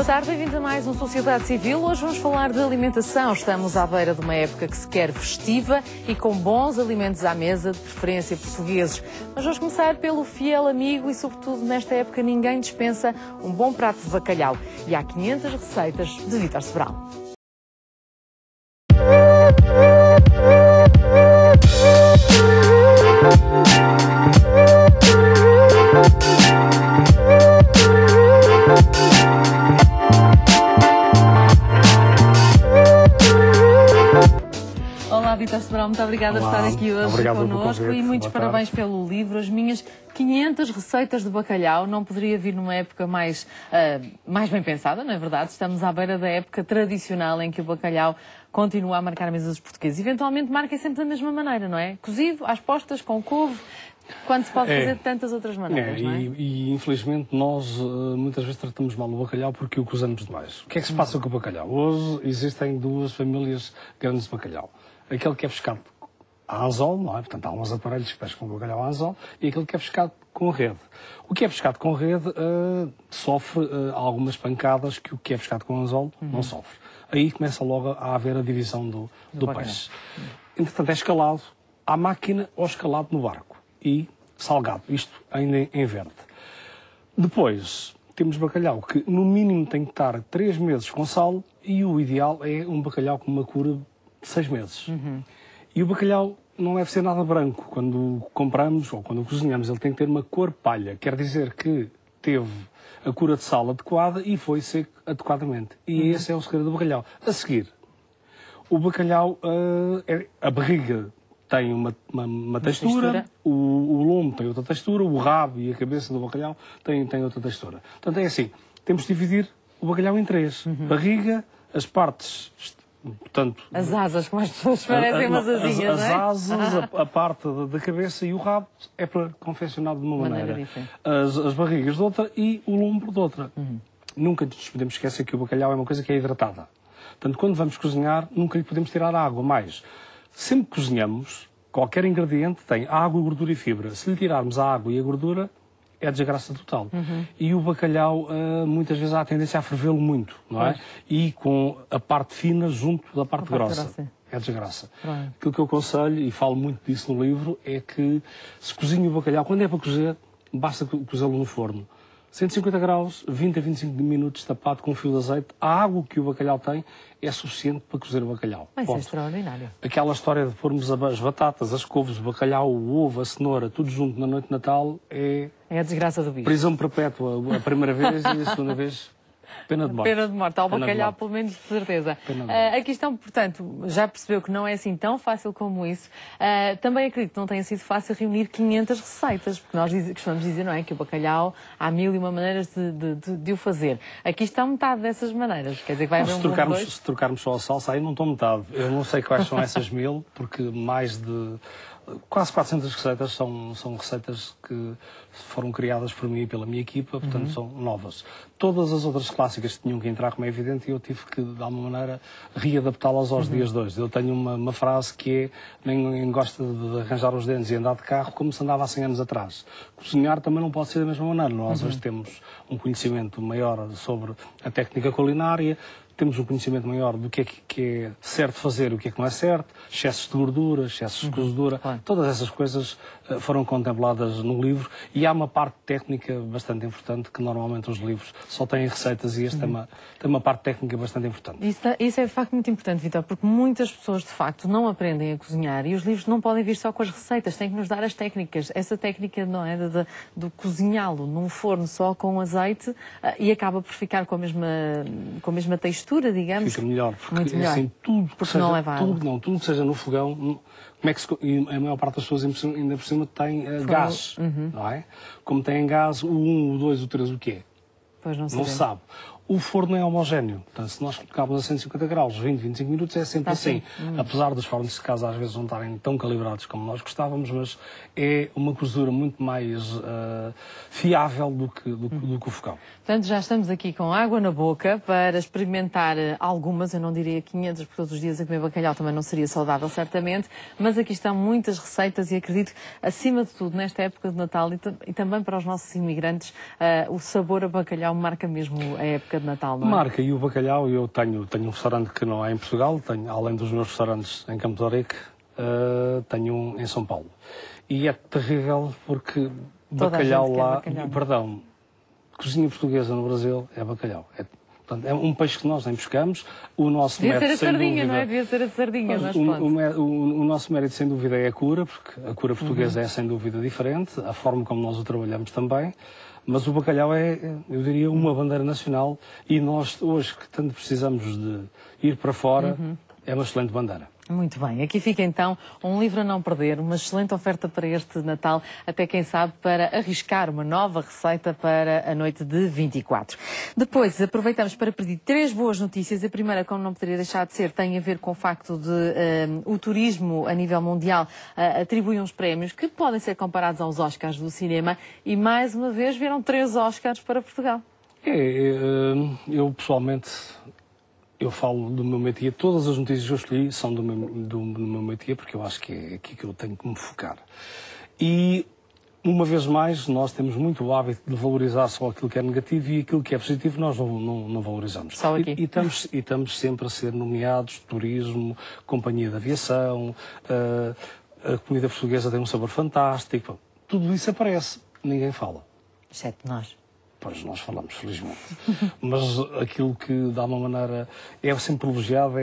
tarde, bem-vindos a mais um Sociedade Civil. Hoje vamos falar de alimentação. Estamos à beira de uma época que se quer festiva e com bons alimentos à mesa, de preferência portugueses. Mas vamos começar pelo fiel amigo e, sobretudo, nesta época ninguém dispensa um bom prato de bacalhau. E há 500 receitas de Vítor Sobral. Olá, Vítor Sobral, muito obrigada por estar aqui hoje connosco e muitos parabéns pelo livro. As minhas 500 receitas de bacalhau não poderia vir numa época mais bem pensada, não é verdade? Estamos à beira da época tradicional em que o bacalhau continua a marcar a mesa dos portugueses. Eventualmente marca sempre da mesma maneira, não é? Cozido, às postas, com couve, quando se pode fazer de tantas outras maneiras, não é? E infelizmente nós muitas vezes tratamos mal o bacalhau porque o cozemos demais. O que é que se passa com o bacalhau? Hoje existem duas famílias grandes de bacalhau. Aquele que é pescado a anzol, não é? Portanto, há uns aparelhos que pescam o bacalhau a anzol, e aquele que é pescado com rede. O que é pescado com rede sofre algumas pancadas que o que é pescado com anzol não sofre. Aí começa logo a haver a divisão do peixe. Entretanto, é escalado à máquina ou escalado no barco. E salgado, isto ainda em verde. Depois, temos bacalhau que no mínimo tem que estar 3 meses com sal, e o ideal é um bacalhau com uma cura de 6 meses. E o bacalhau não deve ser nada branco. Quando compramos ou quando cozinhamos, ele tem que ter uma cor palha. Quer dizer que teve a cura de sal adequada e foi seco adequadamente. E esse é o segredo do bacalhau. A seguir, o bacalhau, a barriga tem uma textura, o lombo tem outra textura, o rabo e a cabeça do bacalhau tem outra textura. Portanto, é assim, temos de dividir o bacalhau em 3. Barriga, as partes... Portanto, as asas, como as pessoas parecem umas asinhas, as não é? asas, a parte da cabeça e o rabo é para confeccionar de uma maneira. As barrigas de outra e o lombo de outra. Nunca nos podemos esquecer que o bacalhau é uma coisa que é hidratada. Portanto, quando vamos cozinhar, nunca lhe podemos tirar a água. Mas, sempre que cozinhamos, qualquer ingrediente tem água, gordura e fibra. Se lhe tirarmos a água e a gordura, é desgraça total. E o bacalhau, muitas vezes, há a tendência a fervê-lo muito, não é? E com a parte fina junto da parte grossa. É desgraça. Aquilo que eu aconselho, e falo muito disso no livro, é que se cozinha o bacalhau, quando é para cozer, basta cozê-lo no forno. 150 graus, 20 a 25 minutos tapado com um fio de azeite. A água que o bacalhau tem é suficiente para cozer o bacalhau. Mas é extraordinário. Aquela história de pormos as batatas, as couves, o bacalhau, o ovo, a cenoura, tudo junto na noite de Natal é... É a desgraça do bicho. Prisão perpétua a primeira vez e a segunda vez... Pena de morte. Pena de morte. Ao bacalhau, pelo menos, de certeza. A questão, portanto, já percebeu que não é assim tão fácil como isso. Também acredito que não tenha sido fácil reunir 500 receitas, porque nós costumamos dizer, não é, que o bacalhau há 1001 maneiras de o fazer. Aqui está metade dessas maneiras. Quer dizer que vai haver se trocarmos só a salsa, aí não estou metade. Eu não sei quais são essas 1000, porque mais de... Quase 400 receitas são receitas que foram criadas por mim e pela minha equipa, portanto são novas. Todas as outras clássicas tinham que entrar, como é evidente, e eu tive que, de alguma maneira, readaptá-las aos dias de hoje. Eu tenho uma frase que é: ninguém gosta de arranjar os dentes e andar de carro como se andava há 100 anos atrás. Cozinhar também não pode ser da mesma maneira. Nós hoje temos um conhecimento maior sobre a técnica culinária, temos um conhecimento maior do que é certo fazer e o que é que não é certo, excessos de gordura, excessos de cozedura, todas essas coisas foram contempladas no livro, e há uma parte técnica bastante importante que normalmente os livros só têm receitas, e este tem uma parte técnica bastante importante. Isso é de facto muito importante, Vítor, porque muitas pessoas de facto não aprendem a cozinhar, e os livros não podem vir só com as receitas, têm que nos dar as técnicas. Essa técnica, não é, de cozinhá-lo num forno só com azeite, e acaba por ficar com a mesma textura, digamos. Fica melhor, porque muito melhor. Assim, tudo que seja no fogão, como é que e a maior parte das pessoas ainda por cima tem gás, não é? Como tem gás, o 1, o 2, o 3, o quê? Pois não se sabe. O forno é homogéneo, portanto, se nós colocamos a 150 graus, 20, 25 minutos, é sempre assim. Apesar dos fornos de casa às vezes não estarem tão calibrados como nós gostávamos, mas é uma cozedura muito mais fiável do que o fogão. Portanto, já estamos aqui com água na boca para experimentar algumas, eu não diria 500, porque todos os dias a comer bacalhau também não seria saudável, certamente, mas aqui estão muitas receitas, e acredito, acima de tudo, nesta época de Natal e também para os nossos imigrantes, o sabor a bacalhau marca mesmo a época época de Natal, não é? Marca, e o bacalhau, eu tenho um restaurante que não é em Portugal, além dos meus restaurantes em Campo de Ourique, tenho um em São Paulo. E é terrível porque bacalhau lá, perdão, cozinha portuguesa no Brasil é bacalhau. Portanto, é um peixe que nós nem pescamos. O nosso devia mérito, ser a sardinha, não é? Devia ser a sardinha, mas o nosso mérito, sem dúvida, é a cura, porque a cura portuguesa é, sem dúvida, diferente, a forma como nós o trabalhamos também, mas o bacalhau é, eu diria, uma bandeira nacional, e nós, hoje, que tanto precisamos de ir para fora, é uma excelente bandeira. Muito bem, aqui fica então um livro a não perder, uma excelente oferta para este Natal, até quem sabe para arriscar uma nova receita para a noite de 24. Depois aproveitamos para pedir 3 boas notícias. A primeira, como não poderia deixar de ser, tem a ver com o facto de o turismo a nível mundial atribui uns prémios que podem ser comparados aos Oscars do cinema e mais uma vez vieram 3 Oscars para Portugal. Eu pessoalmente... Eu falo do meu métier, todas as notícias que eu escolhi são do meu métier, porque eu acho que é aqui que eu tenho que me focar. E, uma vez mais, nós temos muito o hábito de valorizar só aquilo que é negativo e aquilo que é positivo nós não valorizamos. Só aqui. E estamos sempre a ser nomeados, turismo, companhia de aviação, a comida portuguesa tem um sabor fantástico. Tudo isso aparece, ninguém fala. Exceto nós. Pois nós falamos, felizmente. Mas aquilo que, de alguma maneira, é sempre elogiado é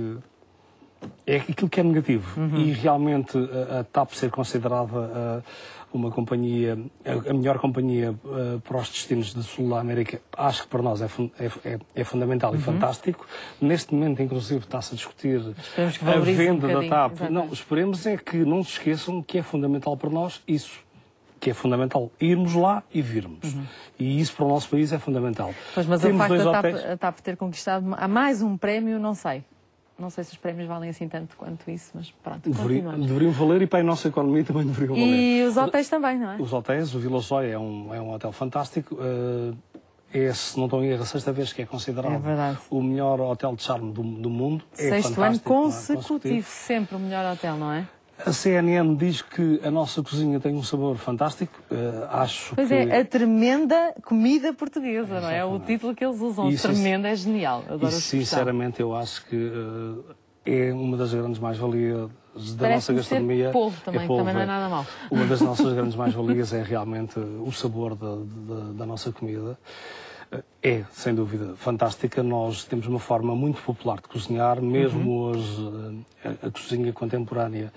aquilo que é negativo. E realmente a TAP ser considerada uma companhia, a melhor companhia para os destinos do Sul da América, acho que para nós é fundamental e fantástico. Neste momento, inclusive, está-se a discutir a venda da TAP. Exatamente. Não, esperemos é que não se esqueçam que é fundamental para nós isso. Que é fundamental irmos lá e virmos. E isso para o nosso país é fundamental. Pois, mas o facto da TAP ter conquistado a mais um prémio, não sei. Não sei se os prémios valem assim tanto quanto isso, mas pronto, deveriam valer, e para a nossa economia também deveriam valer. E os hotéis também, não é? Os hotéis, o Vila Sóia é um hotel fantástico. Se não estou em erro, a 6ª vez que é considerado o melhor hotel de charme do mundo. É 6º ano consecutivo, sempre o melhor hotel, não é? A CNN diz que a nossa cozinha tem um sabor fantástico. Pois é, a tremenda comida portuguesa, não é? O título que eles usam, tremenda, é genial. Adoro sinceramente, eu acho que é uma das grandes mais-valias da nossa gastronomia. Polvo também, também não é nada mau. Uma das nossas grandes mais-valias é realmente o sabor da nossa comida. É, sem dúvida, fantástica. Nós temos uma forma muito popular de cozinhar, mesmo hoje a cozinha contemporânea,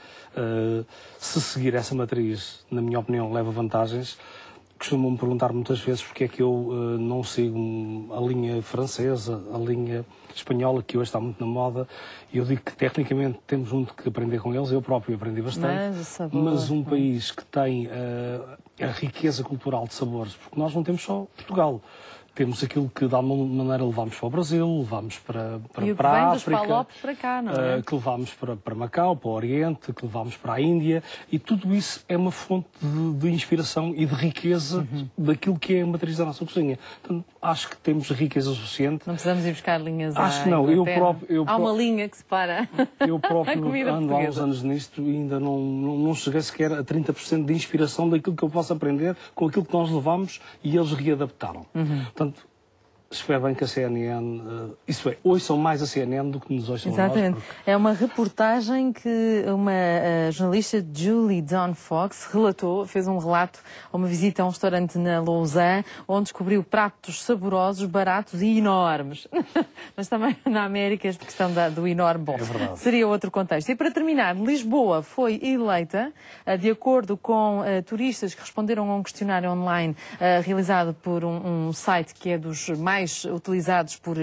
se seguir essa matriz, na minha opinião, leva vantagens. Costumam-me perguntar muitas vezes porque é que eu não sigo a linha francesa, a linha espanhola, que hoje está muito na moda, e eu digo que tecnicamente temos muito que aprender com eles, eu próprio aprendi bastante, mas um país que tem a riqueza cultural de sabores, porque nós não temos só Portugal. Temos aquilo que, de alguma maneira, levamos para o Brasil, levamos para a África, para cá, não é? Que levamos para Macau, para o Oriente, que levamos para a Índia, e tudo isso é uma fonte de inspiração e de riqueza daquilo que é a matriz da nossa cozinha. Portanto, acho que temos riqueza suficiente. Não precisamos ir buscar linhas Acho que não. Há uma linha que separa eu próprio a comida ando portuguesa. Há uns anos nisto e ainda não cheguei sequer a 30% de inspiração daquilo que eu posso aprender com aquilo que nós levamos e eles readaptaram. Portanto, espero bem que a CNN, ouçam mais a CNN do que nos ouçam a nós. Exatamente. É uma reportagem que uma jornalista, Julie Dawn Fox, fez um relato a uma visita a um restaurante na Lausanne, onde descobriu pratos saborosos, baratos e enormes. Mas também na América esta questão do enorme, bom, seria outro contexto. E para terminar, Lisboa foi eleita, de acordo com turistas que responderam a um questionário online realizado por um site que é dos mais utilizados por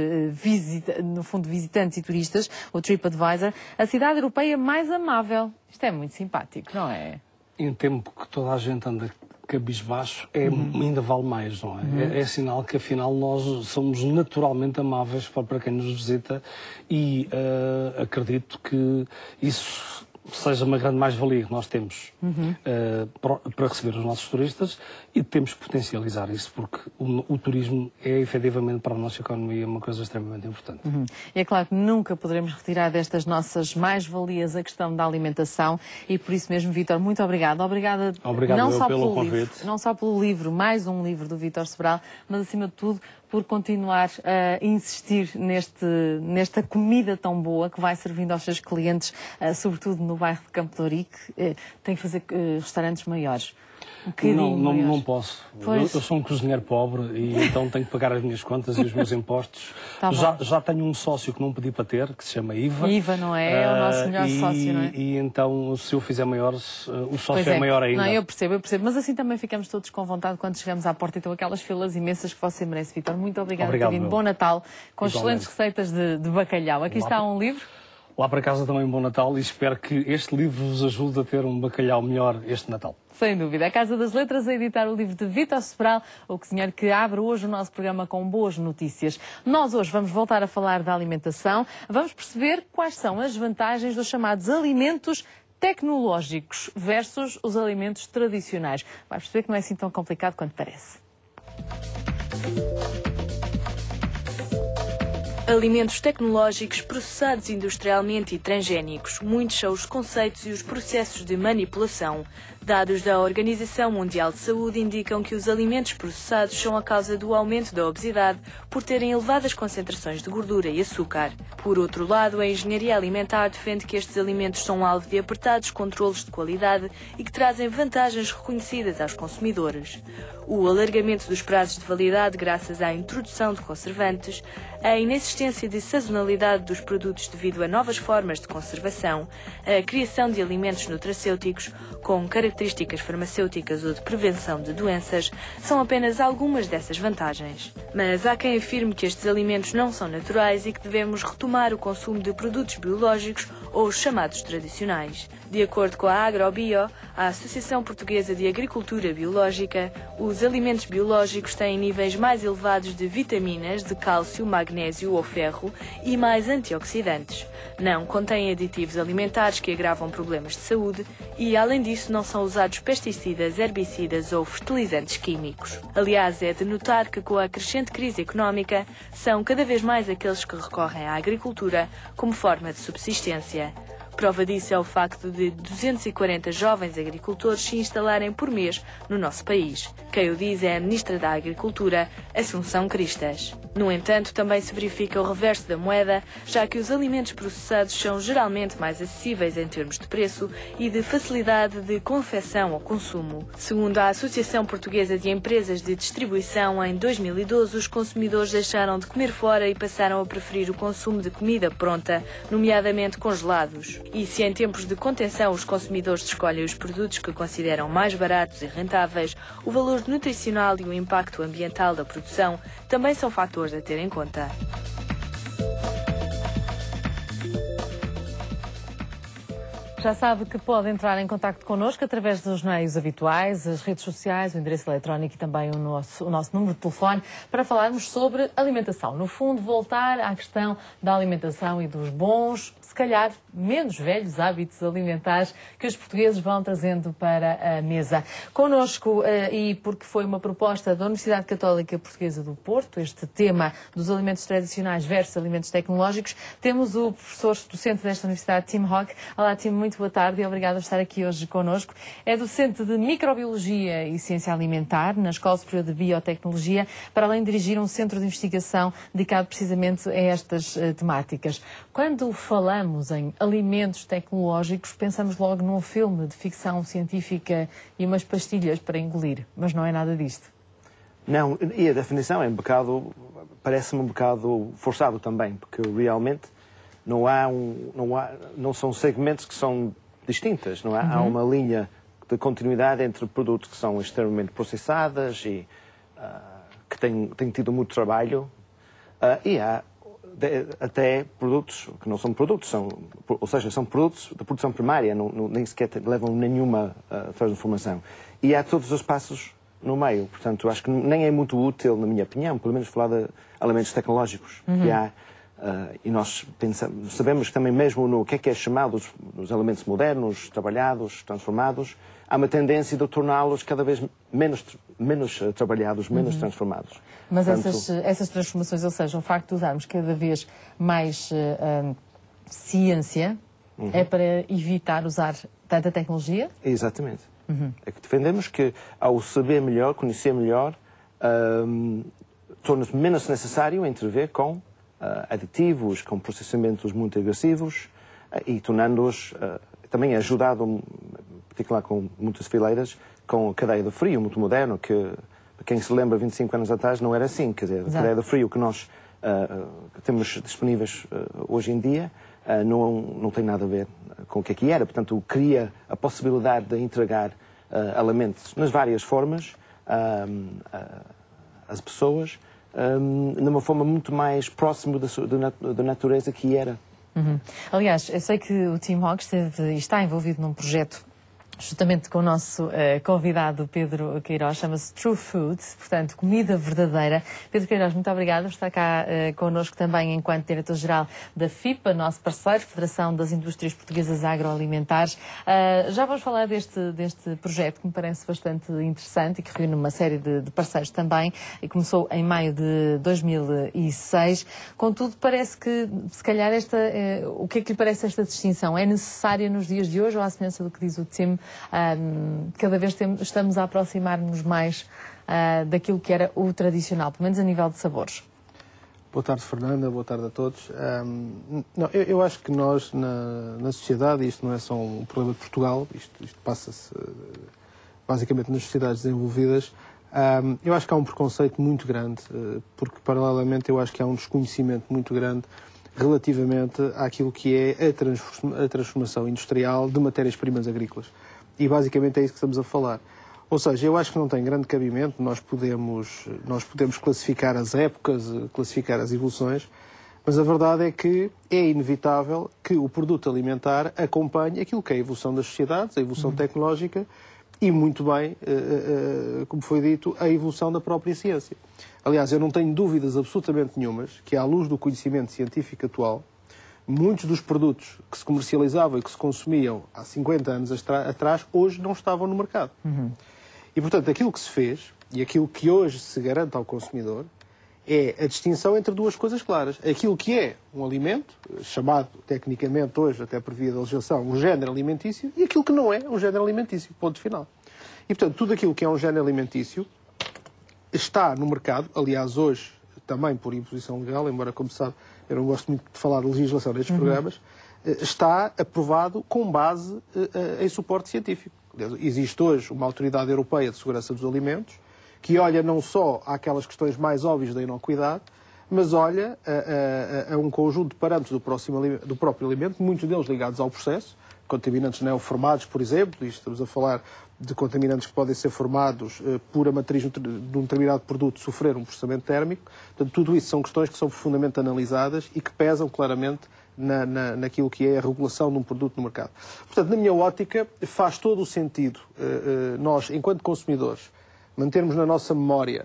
no fundo, visitantes e turistas, o TripAdvisor, a cidade europeia mais amável. Isto é muito simpático, não é? Em tempo que toda a gente anda cabisbaixo, ainda vale mais, não é? É sinal que, afinal, nós somos naturalmente amáveis para quem nos visita e acredito que isso seja uma grande mais-valia que nós temos para receber os nossos turistas, e temos que potencializar isso, porque o turismo é, efetivamente, para a nossa economia uma coisa extremamente importante. E é claro que nunca poderemos retirar destas nossas mais-valias a questão da alimentação, e por isso mesmo, Vítor, muito obrigada. Obrigado não só pelo convite. Livro, não só pelo livro, mais um livro do Vítor Sobral, mas acima de tudo por continuar a insistir nesta comida tão boa que vai servindo aos seus clientes, sobretudo no bairro de Campo de Ourique. Tem que fazer restaurantes maiores. Não posso. Eu sou um cozinheiro pobre e então tenho que pagar as minhas contas e os meus impostos. Tá já tenho um sócio que não pedi para ter, que se chama Iva. Iva, não é? É o nosso melhor sócio, não é? E então, se eu fizer maiores, o sócio é maior ainda. Não, eu percebo. Mas assim também ficamos todos com vontade quando chegamos à porta e estão aquelas filas imensas que você merece, Vítor. Muito obrigado por ter vindo. Bom Natal, com excelentes receitas de bacalhau. Aqui está um livro. Lá para casa também um bom Natal e espero que este livro vos ajude a ter um bacalhau melhor este Natal. Sem dúvida. A Casa das Letras a editar o livro de Vítor Sobral, o cozinheiro que abre hoje o nosso programa com boas notícias. Nós hoje vamos voltar a falar da alimentação, vamos perceber quais são as vantagens dos chamados alimentos tecnológicos versus os alimentos tradicionais. Vai perceber que não é assim tão complicado quanto parece. Alimentos tecnológicos processados industrialmente e transgénicos. Muitos são os conceitos e os processos de manipulação. Dados da Organização Mundial de Saúde indicam que os alimentos processados são a causa do aumento da obesidade por terem elevadas concentrações de gordura e açúcar. Por outro lado, a engenharia alimentar defende que estes alimentos são alvo de apertados controlos de qualidade e que trazem vantagens reconhecidas aos consumidores. O alargamento dos prazos de validade graças à introdução de conservantes, a inexistência de sazonalidade dos produtos devido a novas formas de conservação, a criação de alimentos nutracêuticos com características farmacêuticas ou de prevenção de doenças são apenas algumas dessas vantagens. Mas há quem afirme que estes alimentos não são naturais e que devemos retomar o consumo de produtos biológicos ou os chamados tradicionais. De acordo com a AgroBio, a Associação Portuguesa de Agricultura Biológica, os alimentos biológicos têm níveis mais elevados de vitaminas, de cálcio, magnésio ou ferro e mais antioxidantes. Não contêm aditivos alimentares que agravam problemas de saúde e, além disso, não são usados pesticidas, herbicidas ou fertilizantes químicos. Aliás, é de notar que, com a crescente crise económica, são cada vez mais aqueles que recorrem à agricultura como forma de subsistência. Prova disso é o facto de 240 jovens agricultores se instalarem por mês no nosso país. Quem o diz é a Ministra da Agricultura, Assunção Cristas. No entanto, também se verifica o reverso da moeda, já que os alimentos processados são geralmente mais acessíveis em termos de preço e de facilidade de confecção ou consumo. Segundo a Associação Portuguesa de Empresas de Distribuição, em 2012 os consumidores deixaram de comer fora e passaram a preferir o consumo de comida pronta, nomeadamente congelados. E se em tempos de contenção os consumidores escolhem os produtos que consideram mais baratos e rentáveis, o valor nutricional e o impacto ambiental da produção também são fatores a ter em conta. Já sabe que pode entrar em contacto connosco através dos meios habituais, as redes sociais, o endereço eletrónico e também o nosso número de telefone para falarmos sobre alimentação. No fundo, voltar à questão da alimentação e dos bons, se calhar menos velhos hábitos alimentares que os portugueses vão trazendo para a mesa. Connosco, e porque foi uma proposta da Universidade Católica Portuguesa do Porto, este tema dos alimentos tradicionais versus alimentos tecnológicos, temos o professor docente desta universidade, Tim Hogg. Olá, Tim, muito boa tarde e obrigada por estar aqui hoje connosco. É docente de Microbiologia e Ciência Alimentar na Escola Superior de Biotecnologia, para além de dirigir um centro de investigação dedicado precisamente a estas temáticas. Quando falamos em alimentos tecnológicos, pensamos logo num filme de ficção científica e umas pastilhas para engolir, mas não é nada disto. Não, e a definição é parece-me um bocado forçado também, porque realmente não são segmentos que são distintas, não é? Há uma linha de continuidade entre produtos que são extremamente processados e que têm tido muito trabalho e há até produtos que não são produtos, ou seja, são produtos de produção primária, nem sequer levam nenhuma transformação. E há todos os passos no meio, portanto, acho que nem é muito útil, na minha opinião, pelo menos falar de alimentos tecnológicos que há. E nós sabemos que também mesmo no que é chamado os alimentos modernos, trabalhados, transformados, há uma tendência de torná-los cada vez menos trabalhados, menos transformados. Mas portanto, essas transformações, ou seja, o facto de usarmos cada vez mais ciência, é para evitar usar tanta tecnologia? Exatamente. É que defendemos que, ao saber melhor, conhecer melhor, torna-se menos necessário intervir com aditivos, com processamentos muito agressivos e tornando-os, também ajudado, em particular com muitas fileiras, com a cadeia de frio muito moderno, que quem se lembra 25 anos atrás não era assim. Quer dizer, a cadeia de frio que nós temos disponíveis hoje em dia não tem nada a ver com o que era. Portanto, cria a possibilidade de entregar alimentos nas várias formas às pessoas, numa forma muito mais próxima da natureza que era. Aliás, eu sei que o Tim Hogg está envolvido num projeto justamente com o nosso convidado Pedro Queiroz, chama-se True Food, portanto, comida verdadeira. Pedro Queiroz, muito obrigada por estar cá connosco também enquanto diretor-geral da FIPA, nosso parceiro, Federação das Indústrias Portuguesas Agroalimentares. Já vamos falar deste projeto que me parece bastante interessante e que reúne uma série de parceiros também, e começou em maio de 2006. Contudo, parece que, se calhar, o que é que lhe parece esta distinção? É necessária nos dias de hoje, ou à semelhança do que diz o Tim, cada vez estamos a aproximar-nos mais daquilo que era o tradicional, pelo menos a nível de sabores? Boa tarde, Fernanda, boa tarde a todos. Eu acho que nós, na sociedade, isto não é só um problema de Portugal, isto passa-se basicamente nas sociedades desenvolvidas, eu acho que há um preconceito muito grande, porque paralelamente eu acho que há um desconhecimento muito grande relativamente àquilo que é a transformação industrial de matérias-primas agrícolas. E basicamente é isso que estamos a falar. Ou seja, eu acho que não tem grande cabimento, nós podemos classificar as épocas, classificar as evoluções, mas a verdade é que é inevitável que o produto alimentar acompanhe aquilo que é a evolução das sociedades, a evolução tecnológica e, muito bem, como foi dito, a evolução da própria ciência. Aliás, eu não tenho dúvidas absolutamente nenhumas que, à luz do conhecimento científico atual, muitos dos produtos que se comercializavam e que se consumiam há 50 anos atrás, hoje não estavam no mercado. E, portanto, aquilo que se fez e aquilo que hoje se garante ao consumidor é a distinção entre duas coisas claras. Aquilo que é um alimento, chamado tecnicamente hoje, até por via da legislação, um género alimentício, e aquilo que não é um género alimentício, ponto final. E, portanto, tudo aquilo que é um género alimentício está no mercado, aliás, hoje, também por imposição legal, embora, como sabe, eu não gosto muito de falar de legislação nestes programas, está aprovado com base em suporte científico. Existe hoje uma Autoridade Europeia de Segurança dos Alimentos que olha não só àquelas questões mais óbvias da inocuidade, mas olha a um conjunto de parâmetros do próprio alimento, muitos deles ligados ao processo, contaminantes neoformados, por exemplo, isto estamos a falar de contaminantes que podem ser formados por a matriz de um determinado produto sofrer um processamento térmico. Portanto, tudo isso são questões que são profundamente analisadas e que pesam claramente naquilo que é a regulação de um produto no mercado. Portanto, na minha ótica, faz todo o sentido nós, enquanto consumidores, mantermos na nossa memória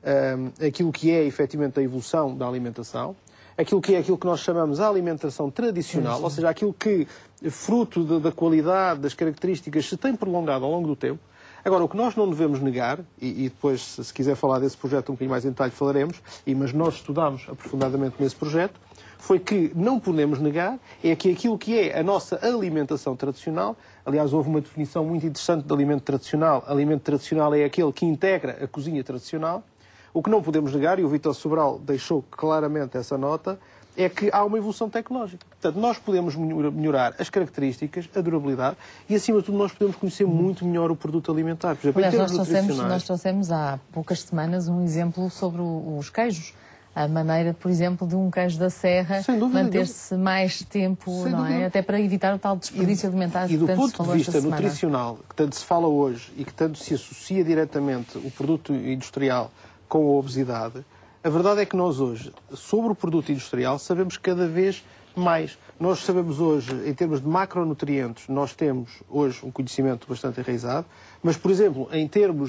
aquilo que é, efetivamente, a evolução da alimentação, aquilo que nós chamamos a alimentação tradicional, ou seja, aquilo que, fruto da qualidade, das características, se tem prolongado ao longo do tempo. Agora, o que nós não devemos negar, e depois, se quiser falar desse projeto um bocadinho mais em detalhe, falaremos, mas nós estudámos aprofundadamente nesse projeto, foi que não podemos negar é que aquilo que é a nossa alimentação tradicional, aliás, houve uma definição muito interessante de alimento tradicional. Alimento tradicional é aquele que integra a cozinha tradicional. O que não podemos negar, e o Vítor Sobral deixou claramente essa nota, é que há uma evolução tecnológica. Portanto, nós podemos melhorar as características, a durabilidade e, acima de tudo, nós podemos conhecer muito melhor o produto alimentar. Por exemplo, aliás, nós trouxemos há poucas semanas um exemplo sobre os queijos. A maneira, por exemplo, de um queijo da Serra manter-se mais tempo, não é? Até para evitar o tal desperdício alimentar. E do ponto de vista nutricional, que tanto se fala hoje e que tanto se associa diretamente o produto industrial com a obesidade, a verdade é que nós hoje, sobre o produto industrial, sabemos cada vez mais. Nós sabemos hoje, em termos de macronutrientes, nós temos hoje um conhecimento bastante enraizado, mas, por exemplo, em termos,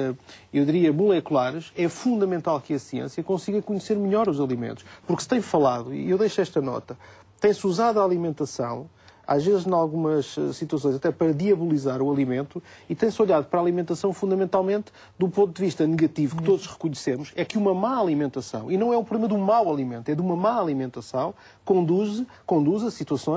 eu diria, moleculares, é fundamental que a ciência consiga conhecer melhor os alimentos. Porque se tem falado, e eu deixo esta nota, tem-se usado a alimentação, às vezes, em algumas situações, até para diabolizar o alimento, e tem-se olhado para a alimentação fundamentalmente do ponto de vista negativo, que todos reconhecemos, é que uma má alimentação, e não é o problema do mau alimento, é de uma má alimentação, conduz a situações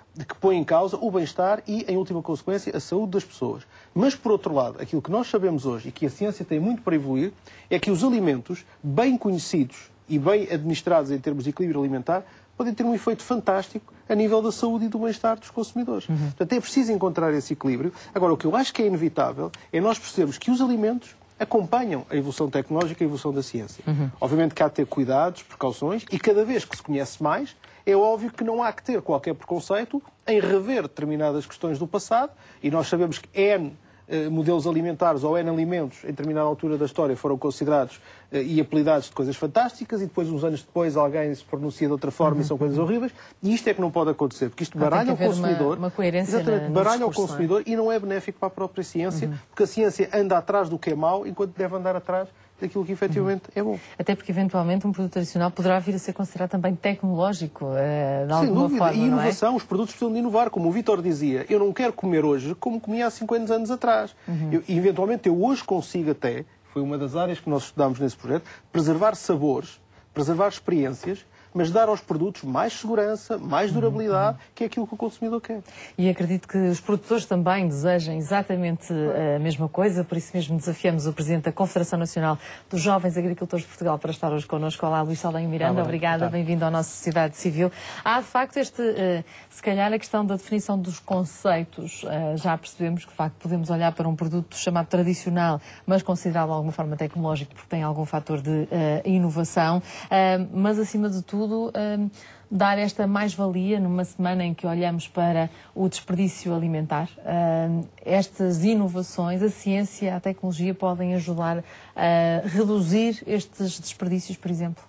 de que põe em causa o bem-estar e, em última consequência, a saúde das pessoas. Mas, por outro lado, aquilo que nós sabemos hoje e que a ciência tem muito para evoluir é que os alimentos bem conhecidos e bem administrados em termos de equilíbrio alimentar podem ter um efeito fantástico a nível da saúde e do bem-estar dos consumidores. Portanto, é preciso encontrar esse equilíbrio. Agora, o que eu acho que é inevitável é nós percebermos que os alimentos acompanham a evolução tecnológica e a evolução da ciência. Obviamente que há de ter cuidados, precauções, e cada vez que se conhece mais, é óbvio que não há que ter qualquer preconceito em rever determinadas questões do passado, e nós sabemos que N modelos alimentares ou N alimentos, em determinada altura da história, foram considerados e apelidados de coisas fantásticas, e depois, uns anos depois, alguém se pronuncia de outra forma e são coisas horríveis, e isto é que não pode acontecer, porque isto baralha o consumidor, uma coerência baralha o consumidor e não é benéfico para a própria ciência, porque a ciência anda atrás do que é mau, enquanto deve andar atrás daquilo que efetivamente é bom. Até porque, eventualmente, um produto tradicional poderá vir a ser considerado também tecnológico, de alguma Sem dúvida. forma, E inovação, não é? Os produtos precisam de inovar. Como o Vítor dizia, eu não quero comer hoje como comia há 50 anos atrás. Eventualmente, eu hoje consigo até, foi uma das áreas que nós estudámos nesse projeto, preservar sabores, preservar experiências, mas dar aos produtos mais segurança, mais durabilidade, que é aquilo que o consumidor quer. E acredito que os produtores também desejem exatamente a mesma coisa, por isso mesmo desafiamos o Presidente da Confederação Nacional dos Jovens Agricultores de Portugal para estar hoje connosco. Olá, Luís Saldanha Miranda, obrigada, bem-vindo à nossa sociedade civil. Há, de facto, se calhar, a questão da definição dos conceitos. Já percebemos que, de facto, podemos olhar para um produto chamado tradicional, mas considerá-lo de alguma forma tecnológico, porque tem algum fator de inovação, mas, acima de tudo, dar esta mais-valia numa semana em que olhamos para o desperdício alimentar. Estas inovações, a ciência, a tecnologia podem ajudar a reduzir estes desperdícios, por exemplo?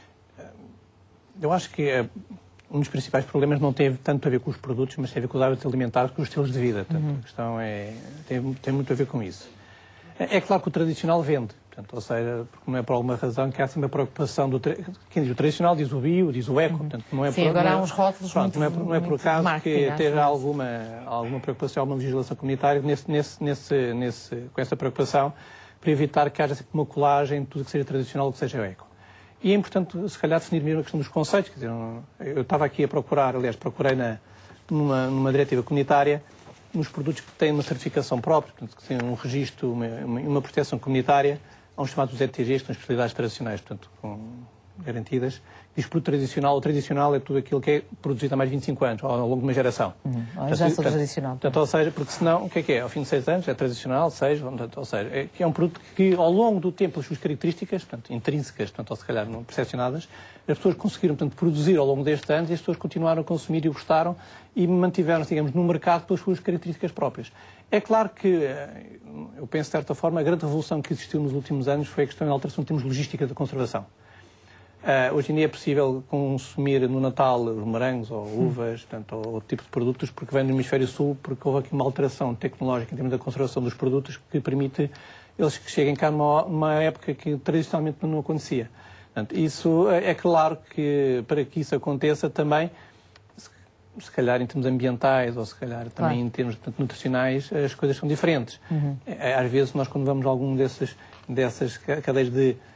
Eu acho que um dos principais problemas não tem tanto a ver com os produtos, mas tem a ver com os hábitos alimentares, com os estilos de vida. Portanto, a questão tem muito a ver com isso. É claro que o tradicional vende. Portanto, ou seja, porque não é por alguma razão que há sempre a preocupação do... Quem diz o tradicional diz o bio, diz o eco. Portanto, não é Sim, agora há uns rótulos muito... Não é por acaso que esteja alguma preocupação, alguma legislação comunitária com essa preocupação, para evitar que haja sempre uma colagem de tudo que seja tradicional ou que seja eco. E é importante, se calhar, definir mesmo a questão dos conceitos. Quer dizer, eu estava aqui a procurar, aliás, procurei numa diretiva comunitária, nos produtos que têm uma certificação própria, portanto, que têm um registro, uma proteção comunitária, há uns chamados ETGs, que são especialidades tradicionais, portanto, garantidas. Diz produto tradicional. O tradicional é tudo aquilo que é produzido há mais de 25 anos, ao longo de uma geração. Já sou tradicional. Portanto, ou seja, porque senão, o que é? Ao fim de 6 anos é tradicional, 6, ou seja, é um produto que, ao longo do tempo, as suas características, portanto, intrínsecas, portanto, ou se calhar não percepcionadas, as pessoas conseguiram, portanto, produzir ao longo destes anos e as pessoas continuaram a consumir e gostaram e mantiveram-se, digamos, no mercado pelas suas características próprias. É claro que, eu penso, de certa forma, a grande revolução que existiu nos últimos anos foi a questão da alteração de termos logística da conservação. Hoje em dia é possível consumir no Natal os morangos ou uvas, portanto, ou outro tipo de produtos, porque vem do hemisfério sul, porque houve aqui uma alteração tecnológica em termos da conservação dos produtos que permite eles que cheguem cá numa época que tradicionalmente não acontecia. Portanto, isso é claro que, para que isso aconteça também, se calhar em termos ambientais ou se calhar também em termos, portanto, nutricionais, as coisas são diferentes. Às vezes nós, quando vamos a algum dessas cadeias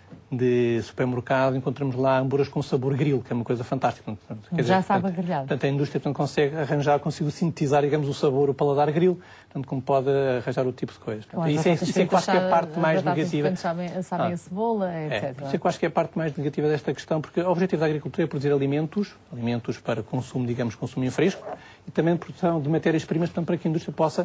de supermercado, encontramos lá hambúrgueres com sabor grill, que é uma coisa fantástica. Já sabe a grelhado. Portanto, a indústria consegue arranjar, consegue sintetizar, digamos, o sabor, o paladar grill, portanto, como pode arranjar outro tipo de coisas. Isso é que eu acho que é a parte mais negativa. Sabem a cebola, etc. Isso é que eu acho que é a parte mais negativa desta questão, porque o objetivo da agricultura é produzir alimentos para consumo, digamos, consumo em fresco, e também produção de matérias-primas, para que a indústria possa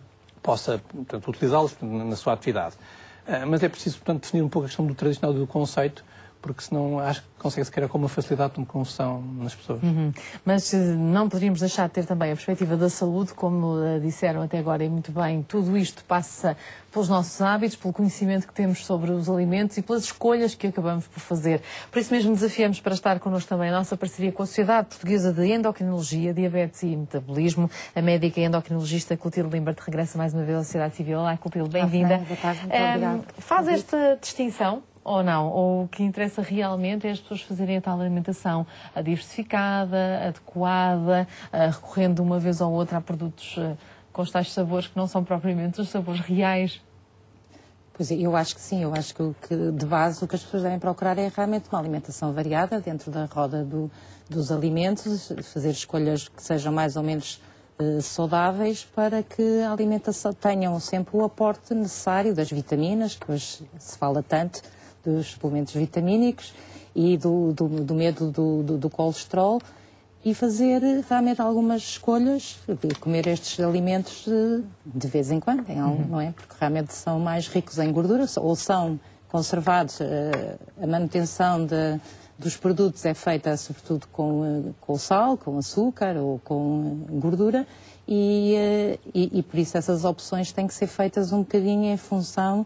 portanto, utilizá-los na sua atividade. Mas é preciso, portanto, definir um pouco a questão do tradicional e do conceito, porque senão acho que consegue-se criar com uma facilidade de construção nas pessoas. Mas não poderíamos deixar de ter também a perspectiva da saúde, como disseram até agora e muito bem, tudo isto passa pelos nossos hábitos, pelo conhecimento que temos sobre os alimentos e pelas escolhas que acabamos por fazer. Por isso mesmo desafiamos para estar connosco também a nossa parceria com a Sociedade Portuguesa de Endocrinologia, Diabetes e Metabolismo. A médica e endocrinologista Clotilde Limbert regressa mais uma vez à Sociedade Civil. Olá, Clotilde, bem-vinda. Boa tarde, muito obrigada. Faz esta distinção ou não? Ou o que interessa realmente é as pessoas fazerem a tal alimentação diversificada, adequada, recorrendo uma vez ou outra a produtos com os tais sabores que não são propriamente os sabores reais? Pois é, eu acho que sim, eu acho que de base o que as pessoas devem procurar é realmente uma alimentação variada dentro da roda dos alimentos, fazer escolhas que sejam mais ou menos saudáveis para que a alimentação tenham sempre o aporte necessário das vitaminas, que hoje se fala tanto, dos suplementos vitamínicos e do medo do colesterol, e fazer realmente algumas escolhas, comer estes alimentos de vez em quando, não é? Porque realmente são mais ricos em gordura, ou são conservados, a manutenção dos produtos é feita sobretudo com sal, com açúcar ou com gordura, e por isso essas opções têm que ser feitas um bocadinho em função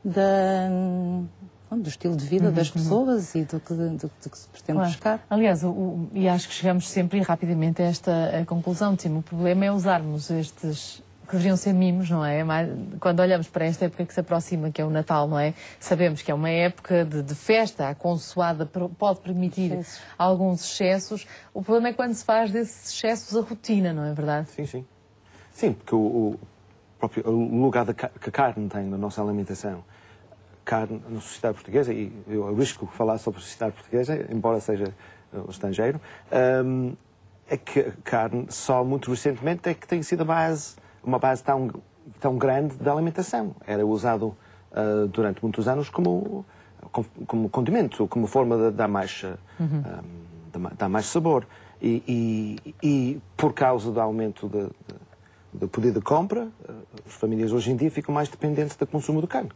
do estilo de vida das pessoas e do que se pretende buscar. Aliás, e acho que chegamos sempre e rapidamente a esta conclusão, Tim. O problema é usarmos estes, que deveriam ser mimos, não é? Quando olhamos para esta época que se aproxima, que é o Natal, não é? Sabemos que é uma época de festa, a consoada pode permitir alguns excessos. O problema é quando se faz desses excessos a rotina, não é verdade? Sim, sim. Sim, porque o lugar que a carne tem na nossa alimentação, carne na sociedade portuguesa, e eu arrisco falar sobre a sociedade portuguesa, embora seja estrangeiro, é que a carne só muito recentemente é que tem sido uma base tão grande da alimentação. Era usado durante muitos anos como condimento, como forma de dar mais sabor. E por causa do aumento do poder de compra, as famílias hoje em dia ficam mais dependentes do consumo de carne.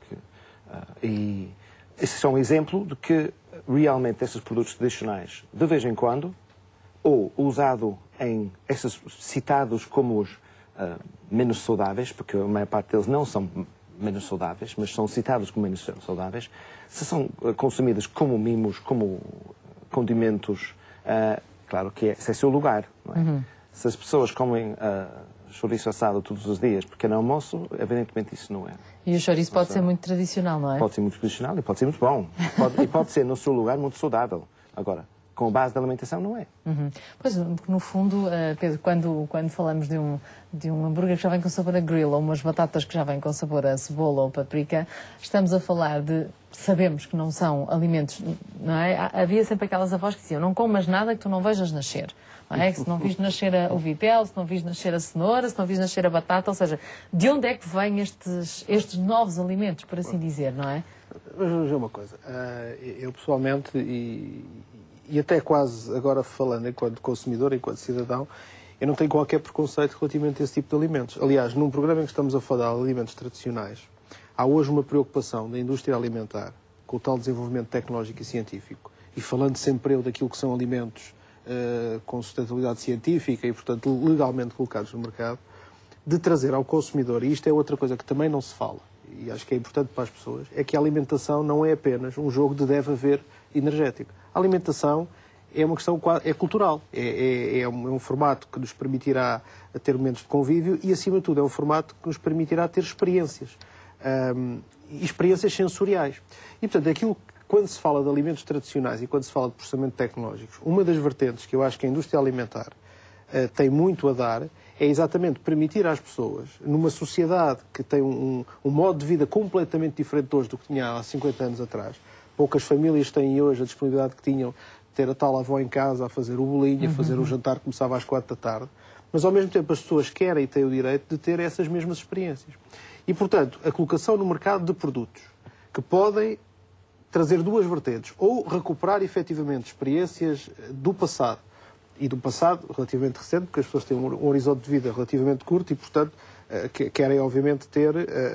E esse é só um exemplo de que realmente esses produtos tradicionais, de vez em quando, ou usado em esses citados como os menos saudáveis, porque a maior parte deles não são menos saudáveis, mas são citados como menos saudáveis, se são consumidos como mimos, como condimentos, claro que esse é o seu lugar, não é? Se as pessoas comem chouriço assado todos os dias, pequeno almoço, evidentemente isso não é. E o chouriço pode ser muito tradicional, não é? Pode ser muito tradicional e pode ser muito bom. E pode ser, no seu lugar, muito saudável. Agora, com a base da alimentação, não é. Pois, no fundo, Pedro, quando falamos de um hambúrguer que já vem com sabor a grill ou umas batatas que já vêm com sabor a cebola ou paprika, estamos a falar de... Sabemos que não são alimentos, não é? Havia sempre aquelas avós que diziam: não comas nada que tu não vejas nascer. Não é? Que se não viste nascer o vitel, se não viste nascer a cenoura, se não viste nascer a batata, ou seja, de onde é que vêm estes novos alimentos, por assim dizer, não é? Mas vamos ver uma coisa. Eu pessoalmente, e até quase agora falando enquanto consumidor, enquanto cidadão, eu não tenho qualquer preconceito relativamente a esse tipo de alimentos. Aliás, num programa em que estamos a falar de alimentos tradicionais, há hoje uma preocupação da indústria alimentar com o tal desenvolvimento tecnológico e científico, e falando sempre eu daquilo que são alimentos com sustentabilidade científica e, portanto, legalmente colocados no mercado, de trazer ao consumidor, e isto é outra coisa que também não se fala, e acho que é importante para as pessoas, é que a alimentação não é apenas um jogo de deve haver energético. A alimentação é uma questão cultural, é um formato que nos permitirá ter momentos de convívio e, acima de tudo, é um formato que nos permitirá ter experiências, experiências sensoriais. E, portanto, aquilo quando se fala de alimentos tradicionais e quando se fala de processamento tecnológico, uma das vertentes que eu acho que a indústria alimentar tem muito a dar é exatamente permitir às pessoas, numa sociedade que tem um modo de vida completamente diferente hoje do que tinha há 50 anos atrás. Poucas famílias têm hoje a disponibilidade que tinham de ter a tal avó em casa a fazer o bolinho, a fazer o jantar que começava às 4 da tarde. Mas, ao mesmo tempo, as pessoas querem e têm o direito de ter essas mesmas experiências. E, portanto, a colocação no mercado de produtos que podem trazer duas vertentes, ou recuperar efetivamente experiências do passado, e do passado relativamente recente, porque as pessoas têm um horizonte de vida relativamente curto e, portanto, querem obviamente ter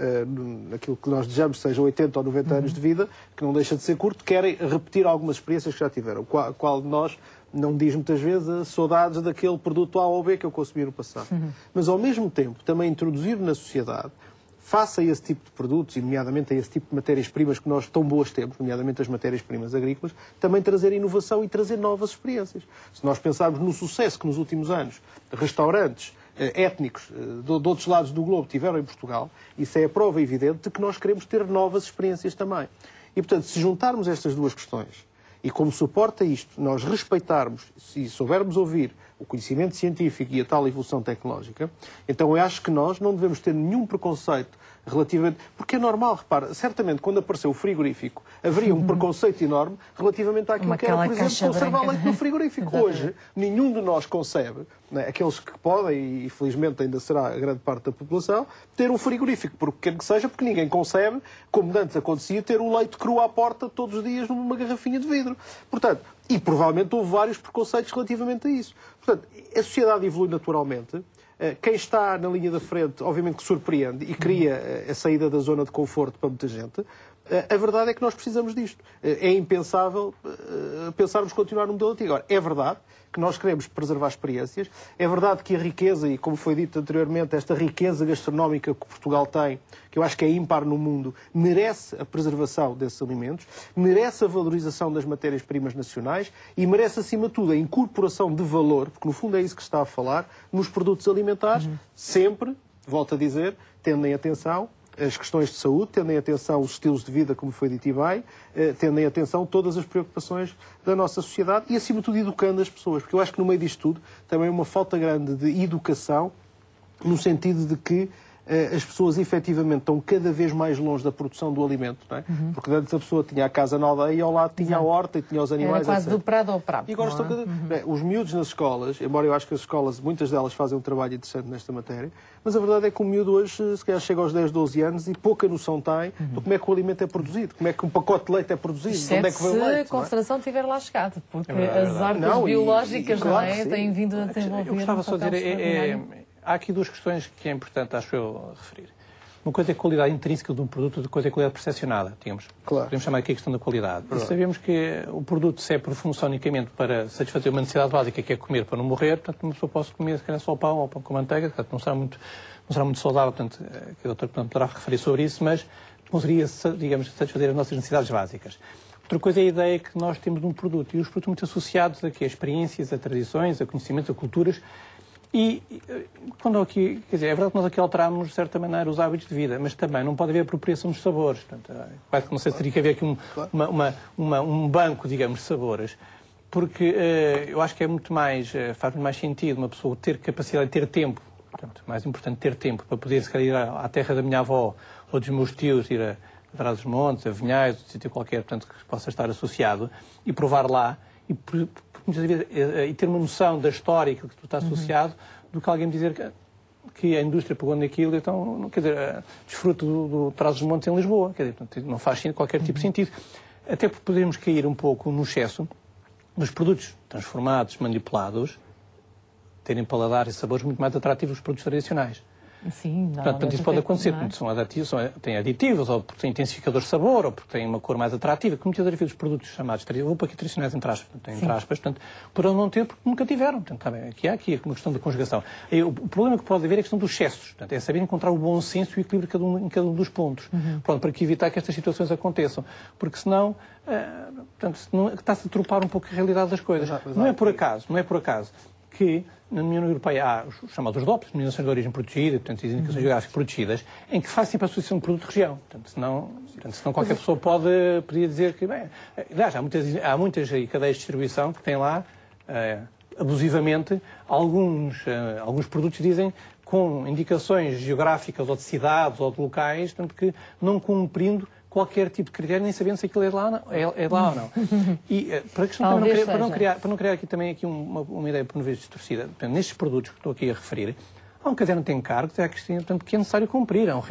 aquilo que nós desejamos, seja 80 ou 90 anos de vida, que não deixa de ser curto, querem repetir algumas experiências que já tiveram. Qual de nós não diz muitas vezes saudades daquele produto A ou B que eu consumi no passado. Mas, ao mesmo tempo, também introduzir na sociedade, face a esse tipo de produtos, e nomeadamente a esse tipo de matérias-primas que nós tão boas temos, nomeadamente as matérias-primas agrícolas, também trazer inovação e trazer novas experiências. Se nós pensarmos no sucesso que nos últimos anos restaurantes étnicos de outros lados do globo tiveram em Portugal, isso é a prova evidente de que nós queremos ter novas experiências também. E, portanto, se juntarmos estas duas questões e, como suporta isto, nós respeitarmos e soubermos ouvir o conhecimento científico e a tal evolução tecnológica, então eu acho que nós não devemos ter nenhum preconceito relativamente... Porque é normal, repara, certamente quando apareceu o frigorífico, haveria um preconceito enorme relativamente àquilo que era, por exemplo, conservar leite no frigorífico. Hoje, nenhum de nós concebe, né, aqueles que podem, e felizmente ainda será a grande parte da população, ter um frigorífico, por pequeno que seja, porque ninguém concebe, como antes acontecia, ter o leite cru à porta todos os dias numa garrafinha de vidro. Portanto, e provavelmente houve vários preconceitos relativamente a isso. Portanto, a sociedade evolui naturalmente. Quem está na linha da frente, obviamente que surpreende e cria a saída da zona de conforto para muita gente. A verdade é que nós precisamos disto. É impensável pensarmos continuar no modelo antigo. Agora, é verdade que nós queremos preservar experiências. É verdade que a riqueza, e como foi dito anteriormente, esta riqueza gastronómica que Portugal tem, que eu acho que é ímpar no mundo, merece a preservação desses alimentos, merece a valorização das matérias-primas nacionais e merece, acima de tudo, a incorporação de valor, porque no fundo é isso que se está a falar, nos produtos alimentares, sempre, volto a dizer, tendo em atenção as questões de saúde, tendo em atenção os estilos de vida, como foi dito e bem, tendo em atenção todas as preocupações da nossa sociedade e, acima de tudo, educando as pessoas. Porque eu acho que no meio disto tudo também é uma falta grande de educação, no sentido de que as pessoas efetivamente estão cada vez mais longe da produção do alimento, não é? Porque antes a pessoa tinha a casa na aldeia e ao lado tinha a horta e tinha os animais. Era quase do prado ao prato. E agora estão os miúdos nas escolas, embora eu acho que as escolas, muitas delas fazem um trabalho interessante nesta matéria, mas a verdade é que o miúdo hoje, se calhar, chega aos 10, 12 anos e pouca noção tem de como é que o alimento é produzido, como é que um pacote de leite é produzido, de onde é que vem o leite. Se a Confederação tiver lá chegado, porque as artes biológicas claro, não é, têm vindo a desenvolver. Eu gostava só de dizer, há aqui duas questões que é importante, acho eu, referir. Uma coisa é a qualidade intrínseca de um produto, outra coisa é a qualidade percepcionada. Claro. Podemos chamar aqui a questão da qualidade. E sabemos que o produto, se é por função unicamente para satisfazer uma necessidade básica, que é comer para não morrer, portanto, uma pessoa pode comer se calhar só pão ou pão com manteiga, portanto, não será muito saudável, portanto, que o doutor poderá referir sobre isso, mas conseguiria, digamos, satisfazer as nossas necessidades básicas. Outra coisa é a ideia que nós temos de um produto, e os produtos muito associados a experiências, a tradições, a conhecimentos, a culturas. E quando aqui, quer dizer, é verdade que nós aqui alteramos, de certa maneira, os hábitos de vida, mas também não pode haver apropriação dos sabores. Portanto, não sei se teria que haver aqui um banco, digamos, de sabores, porque eu acho que é muito mais, faz muito mais sentido uma pessoa ter capacidade de ter tempo, portanto, mais importante ter tempo para poder, se calhar, ir à terra da minha avó ou dos meus tios, ir a Trás-os-Montes, a Vinhais, um sítio qualquer, portanto, que possa estar associado, e provar lá, muitas vezes, e ter uma noção da história que tu está associado, do que alguém me dizer que a indústria pegou naquilo, então, quer dizer, desfruto do Trás-os-Montes em Lisboa. Quer dizer, portanto, não faz qualquer tipo de sentido. Até porque podemos cair um pouco no excesso dos produtos transformados, manipulados, terem paladar e sabores muito mais atrativos dos produtos tradicionais. Sim, portanto, isso pode acontecer, porque são aditivos, têm aditivos, ou porque têm intensificadores de sabor, ou porque têm uma cor mais atrativa, que muitas vezes os produtos chamados tradicionais, entre aspas, portanto, poderão não ter porque nunca tiveram. Portanto, aqui há uma questão da conjugação. O problema que pode haver é a questão dos excessos, portanto, é saber encontrar o bom senso e o equilíbrio em cada um dos pontos, pronto, para que evitar que estas situações aconteçam, porque senão, está-se a atropar um pouco a realidade das coisas. Não é por acaso que na União Europeia há os chamados DOPs, Denominações de Origem Protegida, portanto, as indicações geográficas protegidas, em que faz sempre a associação de produto de região. Portanto, senão qualquer pessoa podia dizer que, bem, aliás, há muitas cadeias de distribuição que têm lá, abusivamente, alguns produtos dizem com indicações geográficas ou de cidades ou de locais, portanto, que não cumprindo qualquer tipo de critério, nem sabendo se aquilo é lá ou não. E para não criar aqui também uma ideia por uma vez distorcida, portanto, nestes produtos que estou aqui a referir, há um caderno de encargos, portanto, que é necessário cumprir. Há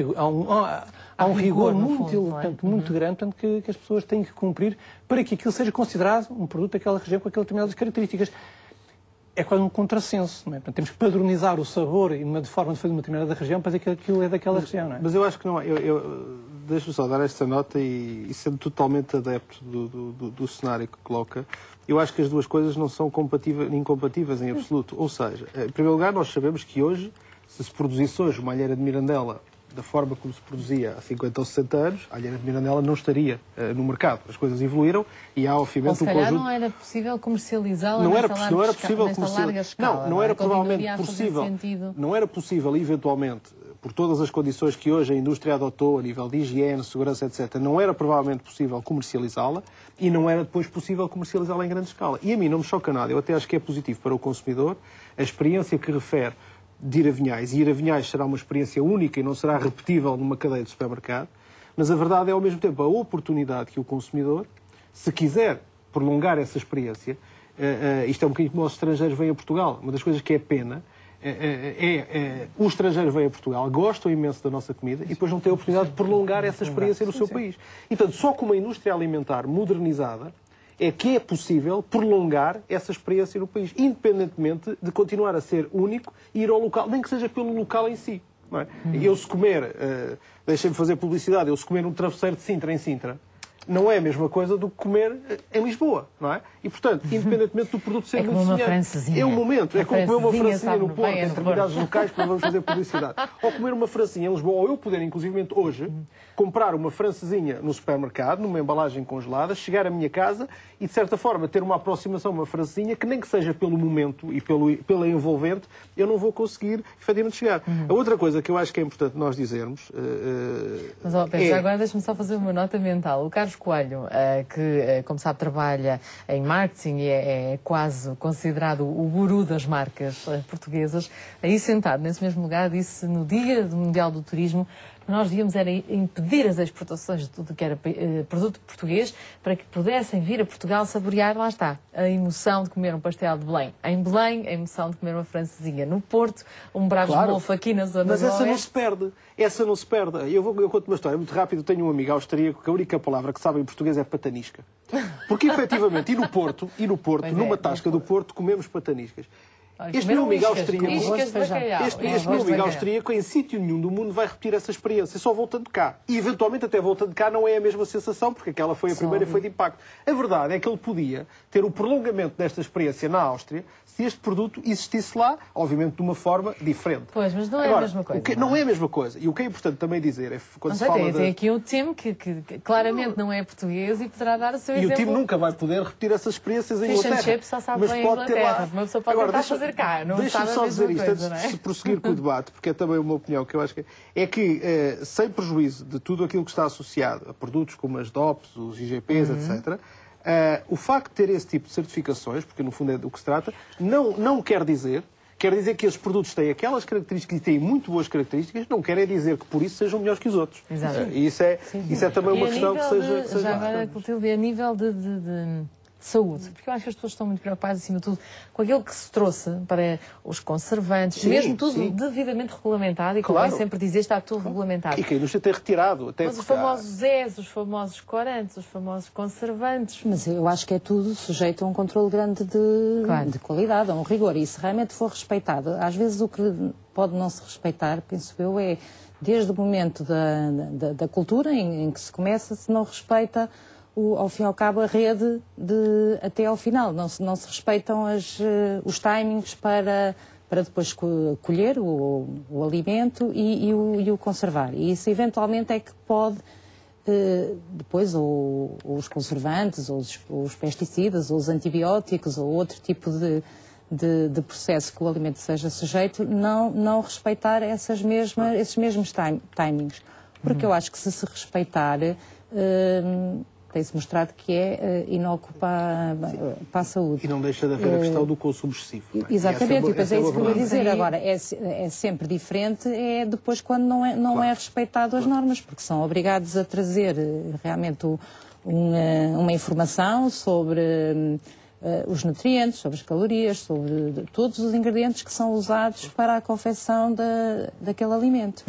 um rigor muito grande, portanto, que as pessoas têm que cumprir para que aquilo seja considerado um produto daquela região com aquelas determinadas características. É quase um contrassenso, não é? Portanto, temos que padronizar o sabor e uma forma de fazer uma determinada região para dizer que aquilo é daquela região, não é? Mas eu acho que não é. Deixa-me só dar esta nota e sendo totalmente adepto do cenário que coloca, eu acho que as duas coisas não são incompatíveis em absoluto. Ou seja, em primeiro lugar, nós sabemos que hoje, se produzisse hoje uma alheira de Mirandela da forma como se produzia há 50 ou 60 anos, a alheira de Mirandela não estaria no mercado. As coisas evoluíram e há, obviamente, um conjunto... não era possível comercializá-la não era possível comercializá-la. Não era provavelmente possível. Não era possível, eventualmente, por todas as condições que hoje a indústria adotou, a nível de higiene, segurança, etc., não era provavelmente possível comercializá-la e não era depois possível comercializá-la em grande escala. E a mim não me choca nada. Eu até acho que é positivo para o consumidor a experiência que refere de ir a Vinhais, e ir a Vinhais será uma experiência única e não será repetível numa cadeia de supermercado, mas a verdade é, ao mesmo tempo, a oportunidade que o consumidor, se quiser prolongar essa experiência, isto é um bocadinho como os estrangeiros vêm a Portugal. Uma das coisas que é pena os estrangeiros vêm a Portugal, gostam imenso da nossa comida e depois não têm a oportunidade de prolongar essa experiência no seu país. E, portanto, só com uma indústria alimentar modernizada é que é possível prolongar essa experiência no país, independentemente de continuar a ser único e ir ao local, nem que seja pelo local em si. Não é? Eu se comer, deixem-me fazer publicidade, eu se comer um travesseiro de Sintra em Sintra, não é a mesma coisa do que comer em Lisboa, não é? E, portanto, independentemente do produto ser muito semelhante, é um momento. É como comer uma francesinha no Porto, em determinados locais, que não vamos fazer publicidade. Ou comer uma francesinha em Lisboa, ou eu poder, inclusive, hoje, comprar uma francesinha no supermercado, numa embalagem congelada, chegar à minha casa e, de certa forma, ter uma aproximação a uma francesinha que, nem que seja pelo momento e pela envolvente, eu não vou conseguir, efetivamente, chegar. A outra coisa que eu acho que é importante nós dizermos... Mas, Pedro, agora deixa-me só fazer uma nota mental. O Carlos Coelho, que, como sabe, trabalha em marketing e é quase considerado o guru das marcas portuguesas, aí sentado nesse mesmo lugar, disse no Dia Mundial do Turismo que nós devíamos era impedir as exportações de tudo que era produto português para que pudessem vir a Portugal saborear, lá está, a emoção de comer um pastel de Belém. Em Belém, a emoção de comer uma francesinha. No Porto, um bravos molfo aqui na zona do Oeste. Mas essa não se perde. Essa não se perde. Eu conto uma história muito rápida. Eu tenho um amigo austríaco que a única palavra que sabe em português é patanisca. Porque, efetivamente, e no Porto, numa tasca do Porto, comemos pataniscas. Este meu amigo austríaco, em sítio nenhum do mundo, vai repetir essa experiência, só voltando cá. E, eventualmente, até voltando cá, não é a mesma sensação, porque aquela foi a primeira e foi de impacto. A verdade é que ele podia ter o prolongamento desta experiência na Áustria se este produto existisse lá, obviamente de uma forma diferente. Pois, mas não é a mesma coisa. Não é a mesma coisa. E o que é importante também dizer é quando se fala tem aqui o Tim, que claramente não é português e poderá dar o seu exemplo. E o Tim nunca vai poder repetir essas experiências em Inglaterra. Fish and chips só sabe bem em Inglaterra. Uma pessoa pode tentar fazer cá. Deixa-me só dizer isto, antes de prosseguir com o debate, porque é também uma opinião que eu acho que sem prejuízo de tudo aquilo que está associado a produtos como as DOPs, os IGPs, etc., o facto de ter esse tipo de certificações, porque no fundo é do que se trata, não quer dizer que esses produtos têm aquelas características e têm muito boas características, não quer dizer que por isso sejam melhores que os outros. Exato. E isso é também uma questão que seja... Já agora, Clotilde, a nível de saúde, porque eu acho que as pessoas estão muito preocupadas, acima de tudo, com aquilo que se trouxe para os conservantes, mesmo tudo devidamente regulamentado, e como é sempre dizer, está tudo regulamentado. E que a indústria tem retirado. Mas os famosos ES, os famosos corantes, os famosos conservantes... Mas eu acho que é tudo sujeito a um controle grande de qualidade, a um rigor, e se realmente for respeitado, às vezes o que pode não se respeitar, penso eu, é desde o momento da cultura em que se começa, se não respeita ao fim e ao cabo a rede até ao final. Não se respeitam os timings para depois colher o alimento e o conservar. E isso eventualmente é que pode depois ou os conservantes, ou os pesticidas, ou os antibióticos, ou outro tipo de processo que o alimento seja sujeito, não respeitar esses mesmos timings. Porque eu acho que se respeitar... tem-se mostrado que é inócuo para a saúde. E não deixa de haver a questão do consumo excessivo. Exatamente, e depois é isso que eu ia dizer. Agora, é sempre diferente depois quando não é respeitado as normas, porque são obrigados a trazer realmente uma informação sobre os nutrientes, sobre as calorias, sobre todos os ingredientes que são usados para a confecção daquele alimento.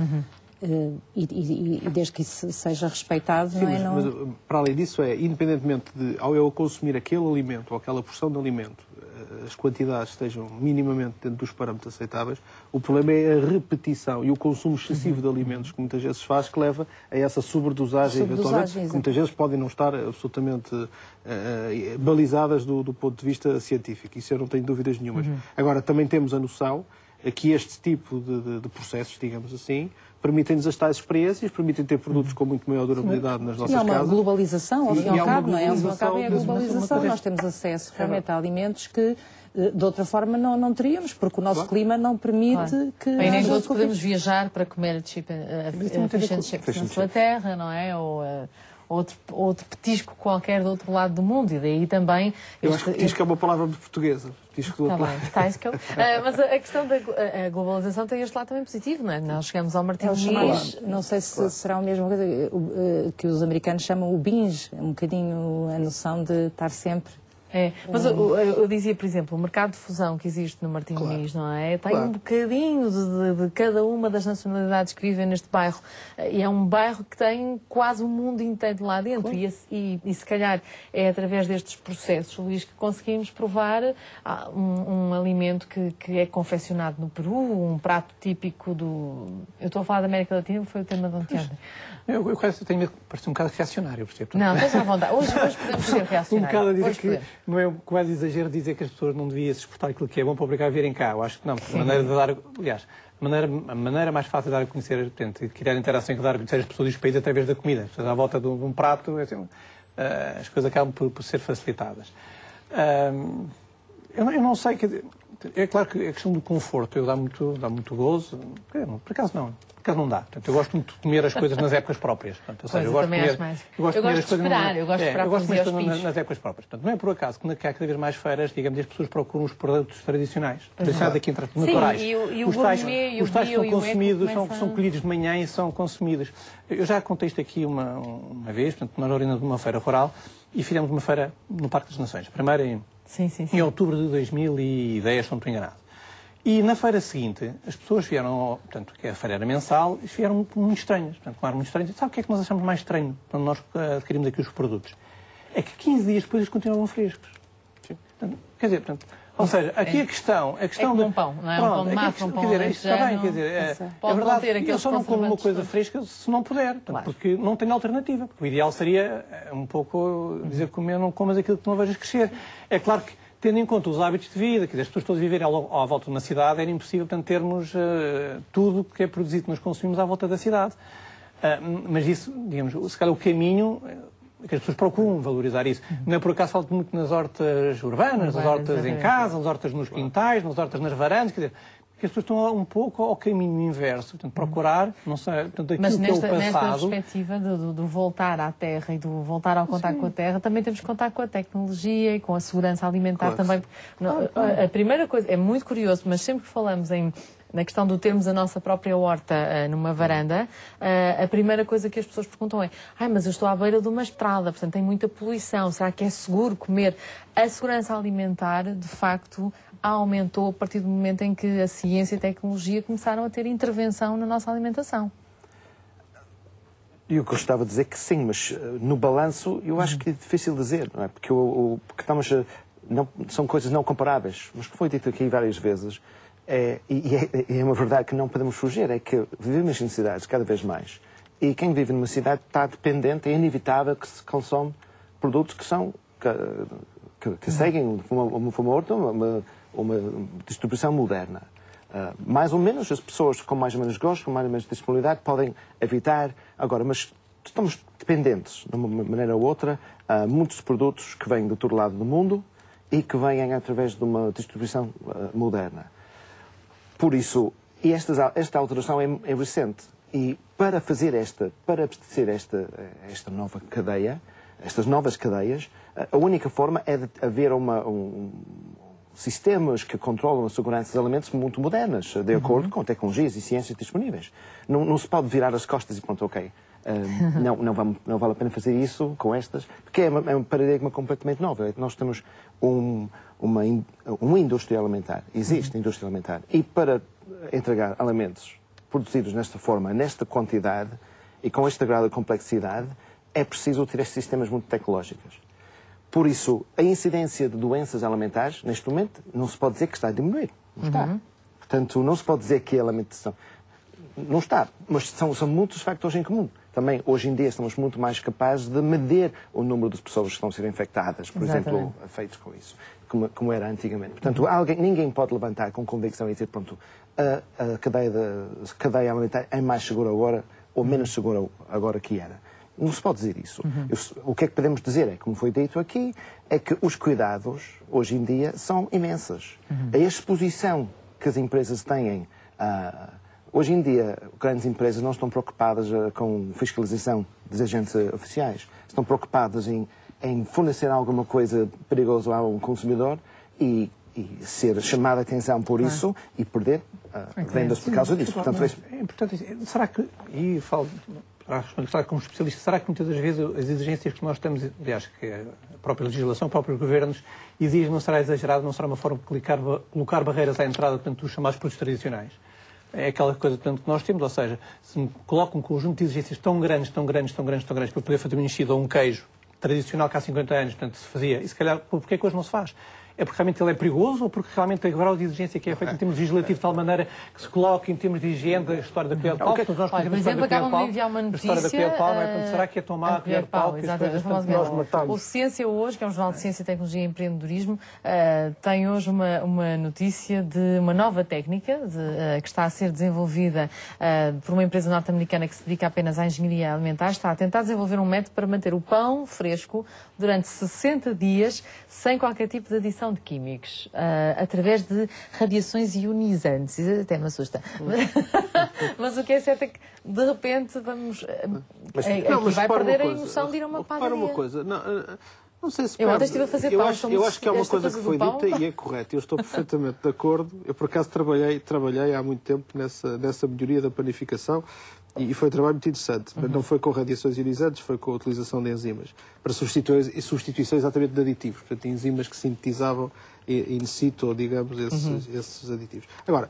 E desde que isso seja respeitado, sim, mas para além disso independentemente de, ao eu consumir aquele alimento ou aquela porção de alimento, as quantidades estejam minimamente dentro dos parâmetros aceitáveis, o problema é a repetição e o consumo excessivo de alimentos que muitas vezes se faz, que leva a essa sobredosagem eventualmente, que muitas vezes podem não estar absolutamente balizadas do ponto de vista científico. Isso eu não tenho dúvidas nenhumas. Agora, também temos a noção que este tipo de processos, digamos assim, permitem-nos as tais experiências, permitem ter produtos com muito maior durabilidade nas nossas casas. E há uma globalização, ao fim e ao cabo, não é? Ao fim e ao cabo é a globalização. Nós temos acesso realmente a alimentos que de outra forma não teríamos, porque o nosso clima não permite que... Bem, nem todos podemos viajar para comer fish and chips na sua terra, não é? outro petisco qualquer do outro lado do mundo. E daí também... Eu acho que petisco é uma palavra portuguesa. Petisco do outro lado. Mas a questão da globalização tem este lado também positivo, não é? Nós chegamos ao Martim Muniz... Não sei se será a mesma coisa que os americanos chamam o binge, um bocadinho a noção de estar sempre... Mas eu dizia, por exemplo, o mercado de fusão que existe no Martim Muniz, não é? Tem um bocadinho de cada uma das nacionalidades que vivem neste bairro. E é um bairro que tem quase o mundo inteiro lá dentro. E se calhar é através destes processos, Luís, que conseguimos provar um alimento que é confeccionado no Peru, um prato típico do... Eu estou a falar da América Latina, foi o tema de ontem. Eu quase tenho medo de parecer um bocado reacionário, percebe? Não, esteja à vontade. Hoje podemos ser reacionários. Um bocado a dizer que não é quase exagero dizer que as pessoas não deviam se exportar aquilo que é bom para obrigar a virem cá. Eu acho que não. A maneira de dar... Aliás, a maneira mais fácil de dar a conhecer, portanto, de criar interação e de dar a conhecer as pessoas e os países através da comida. Portanto, à volta de um prato, assim, as coisas acabam por ser facilitadas. Eu não sei... É claro que a questão do conforto dá muito gozo. Por acaso não. Porque não dá. Portanto, eu gosto muito de comer as coisas nas épocas próprias. Portanto, ou seja, eu gosto de esperar comer as coisas nas épocas próprias. Portanto, não é por acaso que há cada vez mais feiras, digamos, as pessoas procuram os produtos tradicionais. Tradicionais aqui, naturais. E os tais que são consumidos, são colhidos de manhã e são consumidos. Eu já contei isto aqui uma vez, portanto, nós orientamos de uma feira rural e fizemos uma feira no Parque das Nações. Primeiro em outubro de 2010, se não estou enganado. E na feira seguinte, as pessoas vieram, portanto, que a feira era mensal, e vieram muito estranhas. Portanto, claro, muito estranhas. Sabe o que é que nós achamos mais estranho quando nós adquirimos aqui os produtos? É que 15 dias depois eles continuavam frescos. Portanto, quer dizer, ou seja, aqui a questão como um pão, não é? Um pão de massa, um pão de leite. Está bem, quer dizer, é verdade, eu só não como uma coisa fresca se não puder, porque não tenho alternativa. Porque o ideal seria um pouco dizer comer, não comas aquilo que não vejas crescer. É claro que, tendo em conta os hábitos de vida, que as pessoas todas viverem à volta de uma cidade, era impossível, portanto, termos tudo que é produzido que nós consumimos à volta da cidade. Mas isso, digamos, se calhar o caminho, que as pessoas procuram valorizar isso. Não é por acaso falo muito nas hortas urbanas, nas hortas em casa, nas hortas nos quintais, nas hortas nas varandas, quer dizer, que as pessoas estão um pouco ao caminho inverso, portanto, procurar, não sei, portanto, aquilo que é o passado... Mas nesta perspectiva do voltar à terra e do voltar ao contacto com a terra, também temos que contar com a tecnologia e com a segurança alimentar também. A primeira coisa, é muito curioso, mas sempre que falamos na questão do termos a nossa própria horta numa varanda, a primeira coisa que as pessoas perguntam é: mas eu estou à beira de uma estrada, portanto tem muita poluição, será que é seguro comer? A segurança alimentar, de facto, aumentou a partir do momento em que a ciência e a tecnologia começaram a ter intervenção na nossa alimentação. E o que eu gostava de dizer é que sim, mas no balanço eu acho que é difícil dizer, não é? Porque são coisas não comparáveis, mas que foi dito aqui várias vezes. É uma verdade que não podemos fugir, é que vivemos em cidades cada vez mais. E quem vive numa cidade está dependente, é inevitável que se consome produtos que seguem uma distribuição moderna. Mais ou menos as pessoas com mais ou menos gosto, com mais ou menos disponibilidade, podem evitar. Agora, mas estamos dependentes, de uma maneira ou outra, muitos produtos que vêm do outro lado do mundo e que vêm através de uma distribuição moderna. Por isso, esta alteração é recente. E para abastecer esta nova cadeia, estas novas cadeias, a única forma é de haver sistemas que controlam a segurança dos alimentos muito modernas, de acordo com tecnologias e ciências disponíveis. Não se pode virar as costas e pronto, ok. Não vale a pena fazer isso com estas, porque é um paradigma completamente novo. Nós temos uma indústria alimentar, existe indústria alimentar, e para entregar alimentos produzidos nesta forma, nesta quantidade e com este grau de complexidade, é preciso ter estes sistemas muito tecnológicos. Por isso, a incidência de doenças alimentares, neste momento, não se pode dizer que está a diminuir. Não está. Portanto, não se pode dizer que a alimentação... Não está, mas são muitos fatores em comum. Também, hoje em dia, estamos muito mais capazes de medir o número de pessoas que estão a ser infectadas, por exemplo, feitos com isso, como era antigamente. Portanto, ninguém pode levantar com convicção e dizer, pronto, a cadeia alimentar é mais segura agora ou menos segura agora que era. Não se pode dizer isso. O que é que podemos dizer é, como foi dito aqui, é que os cuidados, hoje em dia, são imensos. A exposição que as empresas têm Hoje em dia, grandes empresas não estão preocupadas com fiscalização dos agentes oficiais. Estão preocupadas em fornecer alguma coisa perigosa a um consumidor e ser chamada a atenção por isso e perder vendas por causa disso. Portanto, é importante. Será que, e falo para responder como especialista, será que muitas das vezes as exigências que nós estamos, aliás, que a própria legislação, os próprios governos exigem, não será exagerado, não será uma forma de colocar barreiras à entrada, portanto, dos chamados produtos tradicionais? É aquela coisa, portanto, que nós temos, ou seja, se me coloca um conjunto de exigências tão grandes para poder fazer um enchido ou um queijo tradicional que há 50 anos, portanto, se fazia, e se calhar, porquê que hoje não se faz? É porque realmente ele é perigoso ou porque realmente o grau de exigência que é feito em termos legislativos de tal maneira que se coloca em termos de higiene da história da colher de pau? Por exemplo, acabam de enviar uma notícia... Será que é tomar a colher de pau? O Ciência Hoje, que é um jornal de ciência, tecnologia e empreendedorismo, tem hoje uma notícia de uma nova técnica que está a ser desenvolvida por uma empresa norte-americana que se dedica apenas à engenharia alimentar. Está a tentar desenvolver um método para manter o pão fresco durante 60 dias sem qualquer tipo de adição de químicos, através de radiações ionizantes. Isso até me assusta. Mas o que é certo é que, de repente, vamos... vai perder a emoção de ir a uma padaria. Para uma coisa, não sei se... Eu ontem estive a fazer pão. Eu acho que é uma coisa que foi dita e é correta. Eu estou perfeitamente de acordo. Eu, por acaso, trabalhei há muito tempo nessa melhoria da panificação. E foi um trabalho muito interessante. Mas não foi com radiações ionizantes, foi com a utilização de enzimas. Para substituição exatamente de aditivos. Portanto, enzimas que sintetizavam in situ, digamos, esses aditivos. Agora,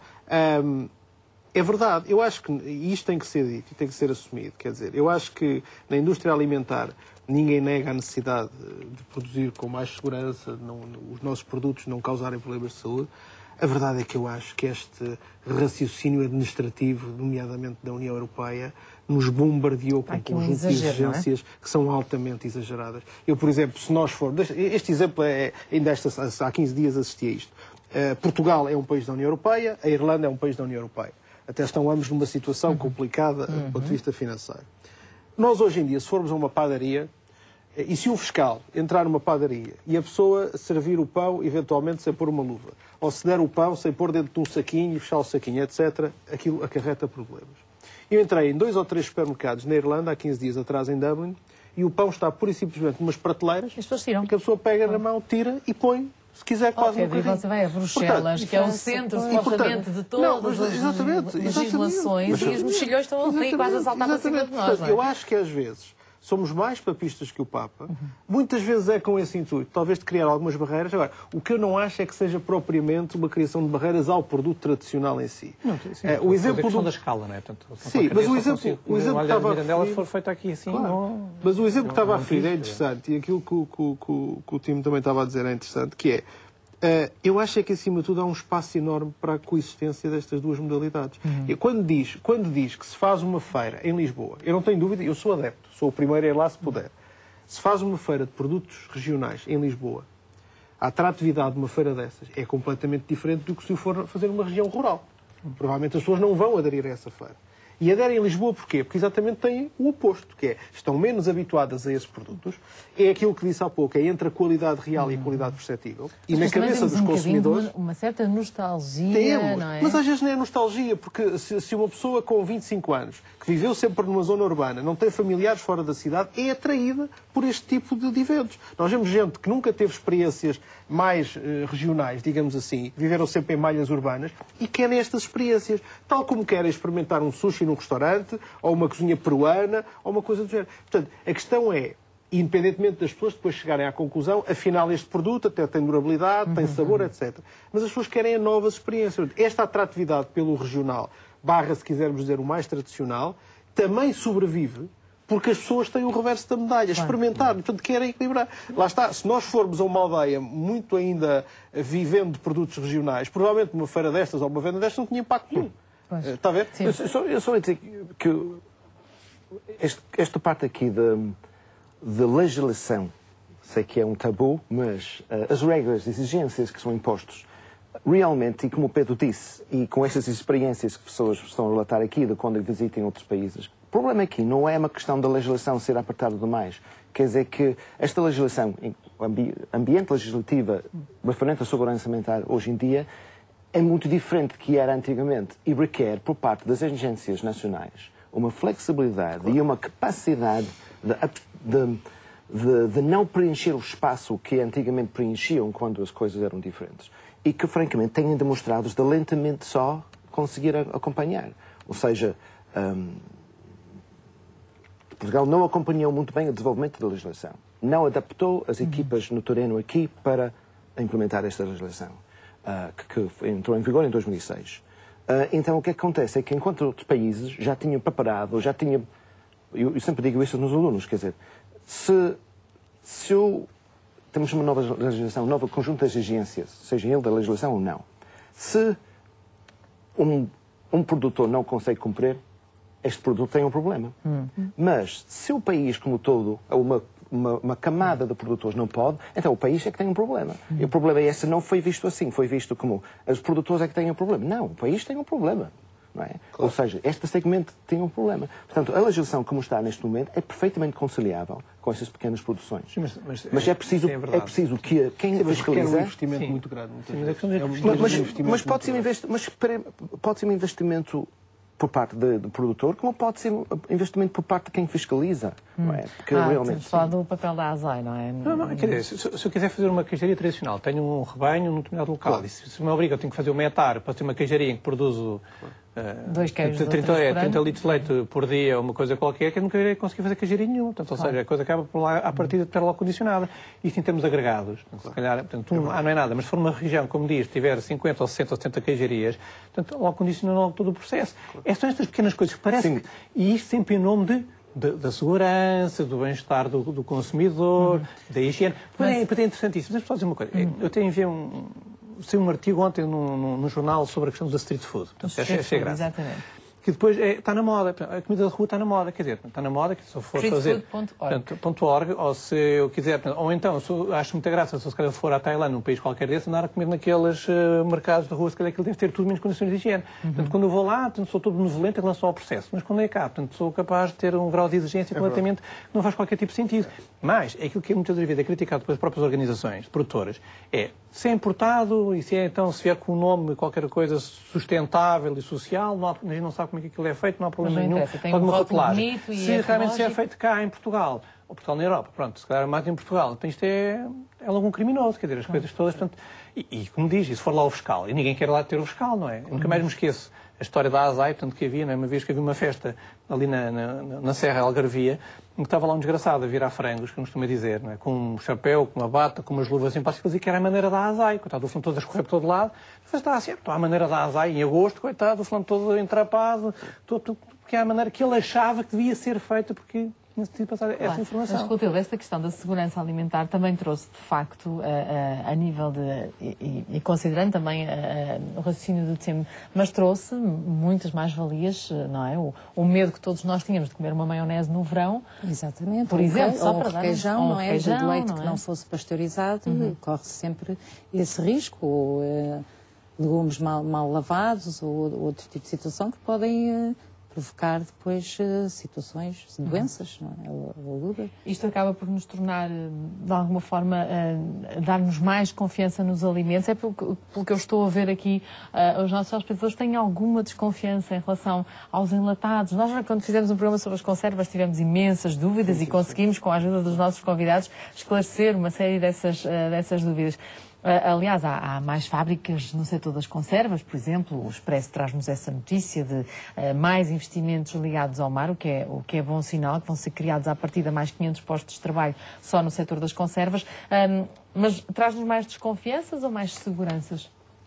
é verdade. Eu acho que isto tem que ser dito e tem que ser assumido. Quer dizer, eu acho que na indústria alimentar ninguém nega a necessidade de produzir com mais segurança, os nossos produtos não causarem problemas de saúde. A verdade é que eu acho que este raciocínio administrativo, nomeadamente da União Europeia, nos bombardeou com um conjunto de exigências que são altamente exageradas. Eu, por exemplo, se nós formos... Este exemplo ainda há 15 dias assisti a isto. Portugal é um país da União Europeia, a Irlanda é um país da União Europeia. Até estão ambos numa situação complicada do ponto de vista financeiro. Nós, hoje em dia, se formos a uma padaria, e se um fiscal entrar numa padaria e a pessoa servir o pão, eventualmente, sem pôr uma luva, ou se der o pão sem pôr dentro de um saquinho e fechar o saquinho, etc., aquilo acarreta problemas. Eu entrei em 2 ou 3 supermercados na Irlanda, há 15 dias atrás, em Dublin, e o pão está pura e simplesmente numas prateleiras, que a pessoa pega na mão, tira e põe, se quiser, quase no carrinho. Você vai a Bruxelas, que é o centro, supostamente, de todas as legislações, e os mexilhões estão ali quase a saltar para cima de nós. Eu acho que, às vezes, somos mais papistas que o Papa. Muitas vezes é com esse intuito, talvez de criar algumas barreiras. Agora, o que eu não acho é que seja propriamente uma criação de barreiras ao produto tradicional em si. Não, sim, o exemplo da escala, não é? Portanto, sim, mas o exemplo que estava a referir... for feito aqui assim, claro. Mas o exemplo que estava a referir é interessante, e aquilo que o Timo também estava a dizer é interessante, que é, eu acho é que, acima de tudo, há um espaço enorme para a coexistência destas duas modalidades. E quando diz que se faz uma feira em Lisboa, eu não tenho dúvida, eu sou adepto, sou o primeiro a ir lá se puder. Se faz uma feira de produtos regionais em Lisboa, a atratividade de uma feira dessas é completamente diferente do que se for fazer numa região rural. Provavelmente as pessoas não vão aderir a essa feira. E aderem a Lisboa porquê? Porque exatamente têm o oposto, que é, estão menos habituadas a esses produtos. É aquilo que disse há pouco, é entre a qualidade real e a qualidade perceptível. E na cabeça dos consumidores... Uma certa nostalgia, não é? Mas às vezes não é nostalgia, porque se uma pessoa com 25 anos, que viveu sempre numa zona urbana, não tem familiares fora da cidade, é atraída por este tipo de eventos. Nós vemos gente que nunca teve experiências mais regionais, digamos assim, viveram sempre em malhas urbanas, e querem estas experiências, tal como querem experimentar um sushi num restaurante, ou uma cozinha peruana, ou uma coisa do género. Portanto, a questão é, independentemente das pessoas depois chegarem à conclusão, afinal este produto até tem durabilidade, tem sabor, etc. Mas as pessoas querem novas experiências. Esta atratividade pelo regional, barra, se quisermos dizer, o mais tradicional, também sobrevive porque as pessoas têm o reverso da medalha, experimentar, portanto querem equilibrar. Lá está, se nós formos a uma aldeia muito ainda vivendo de produtos regionais, provavelmente uma feira destas ou uma venda destas não tinha impacto nenhum. Está a ver? Eu só ia dizer que esta parte aqui de legislação, sei que é um tabu, mas as regras, exigências que são impostos, realmente, e como o Pedro disse, e com estas experiências que pessoas estão a relatar aqui, de quando visitem outros países, o problema aqui não é uma questão da legislação ser apertada demais. Quer dizer que esta legislação, ambiente legislativa referente à segurança alimentar hoje em dia, é muito diferente do que era antigamente e requer, por parte das agências nacionais, uma flexibilidade e uma capacidade de não preencher o espaço que antigamente preenchiam quando as coisas eram diferentes. E que, francamente, têm demonstrado de lentamente só conseguir acompanhar. Ou seja, Portugal não acompanhou muito bem o desenvolvimento da legislação. Não adaptou as equipas no terreno aqui para implementar esta legislação, que entrou em vigor em 2006. Então, o que acontece é que, enquanto outros países já tinham preparado, eu sempre digo isso nos alunos, quer dizer, se temos uma nova legislação, um novo conjunto de agências, seja ele da legislação ou não, se um produtor não consegue cumprir, este produto tem um problema. Mas, se o país como todo, uma camada de produtores não pode, então o país é que tem um problema. E o problema é esse, não foi visto assim, foi visto como os produtores é que têm um problema. Não, o país tem um problema. Não é? Claro. Ou seja, este segmento tem um problema. Portanto, a legislação como está neste momento é perfeitamente conciliável com essas pequenas produções. Sim, mas é preciso que quem fiscaliza... É um investimento muito grande. Mas pode ser um investimento por parte do produtor, como pode ser um investimento por parte de quem fiscaliza. Não é? Porque realmente... Falar do papel da ASAI, não é? Não, quer dizer, se eu quiser fazer uma queijaria tradicional, tenho um rebanho num determinado local, claro. E se me obriga, eu tenho que fazer uma hectare para ter uma queijaria em que produzo 30 litros de leite por dia, uma coisa qualquer, que eu nunca irei conseguir fazer queijaria nenhuma. Portanto, ou seja, a coisa acaba por lá, à partida, de estar logo condicionada. Isto em termos agregados. Portanto, se calhar, não é nada, mas se for uma região, como diz, tiver 50 ou 60 ou 70 queijarias, portanto, logo condiciona logo todo o processo. São estas pequenas coisas que parecem... E isto sempre em nome da segurança, do bem-estar do consumidor, da higiene. É interessantíssimo. Deixa-me só dizer uma coisa. Eu tenho enviado saiu um artigo ontem no jornal sobre a questão da street food. Achei graça. Exatamente. Que depois está na moda. A comida da rua está na moda. Quer dizer, está na moda, que se eu for fazer... .org, ou se eu quiser... Ou então, acho muita graça, se eu se calhar for à Tailândia, num país qualquer desse, andar a comer naqueles mercados da rua, se calhar aquilo deve ter tudo menos condições de higiene. Portanto, quando eu vou lá, sou todo benevolente em relação ao processo. Mas quando é cá, portanto, sou capaz de ter um grau de exigência completamente que não faz qualquer tipo de sentido. Mas, aquilo que é muitas vezes é criticado pelas próprias organizações produtoras, se é importado e se vier com um nome, qualquer coisa sustentável e social, a gente não sabe como é que aquilo é feito, não há problema nenhum. Pode uma rotulagem. Se realmente se é feito cá em Portugal, ou Portugal na Europa, pronto, se calhar mais em Portugal, então isto é logo um criminoso, quer dizer, as coisas todas, portanto, e como diz, e se for lá o fiscal, e ninguém quer lá ter o fiscal, não é? Eu nunca mais me esqueço a história da ASAI, portanto, que havia, não é? Uma vez que havia uma festa ali na Serra Algarvia, em que estava lá um desgraçado a virar frangos, que eu costumo dizer, não é? Com um chapéu, com uma bata, com umas luvas simpáticas, e que era a maneira da ASAI, coitado, o flambo todo a escorrer por todo lado, mas está assim, a maneira da ASAI, em agosto, coitado, o flambo todo entrapado, porque é a maneira que ele achava que devia ser feita, porque tinha passar essa informação. Mas, Clotilde, esta questão da segurança alimentar também trouxe, de facto, a nível de... E considerando também o raciocínio do TSEM, mas trouxe muitas mais-valias, não é? O medo que todos nós tínhamos de comer uma maionese no verão. Exatamente. Por exemplo, só para dar requeijão, não é? De leite que não fosse pasteurizado, corre-se sempre esse risco. Ou legumes mal lavados, ou outro tipo de situação que podem... provocar depois situações de doenças, não é? Isto acaba por nos tornar, de alguma forma, dar-nos mais confiança nos alimentos. É pelo que eu estou a ver aqui, os nossos espectadores têm alguma desconfiança em relação aos enlatados. Nós, quando fizemos um programa sobre as conservas, tivemos imensas dúvidas e conseguimos, com a ajuda dos nossos convidados, esclarecer uma série dessas dúvidas. Aliás, há mais fábricas no setor das conservas, por exemplo, o Expresso traz-nos essa notícia de mais investimentos ligados ao mar, o que é bom sinal, que vão ser criados à partida mais 500 postos de trabalho só no setor das conservas. Mas traz-nos mais desconfianças ou mais seguranças?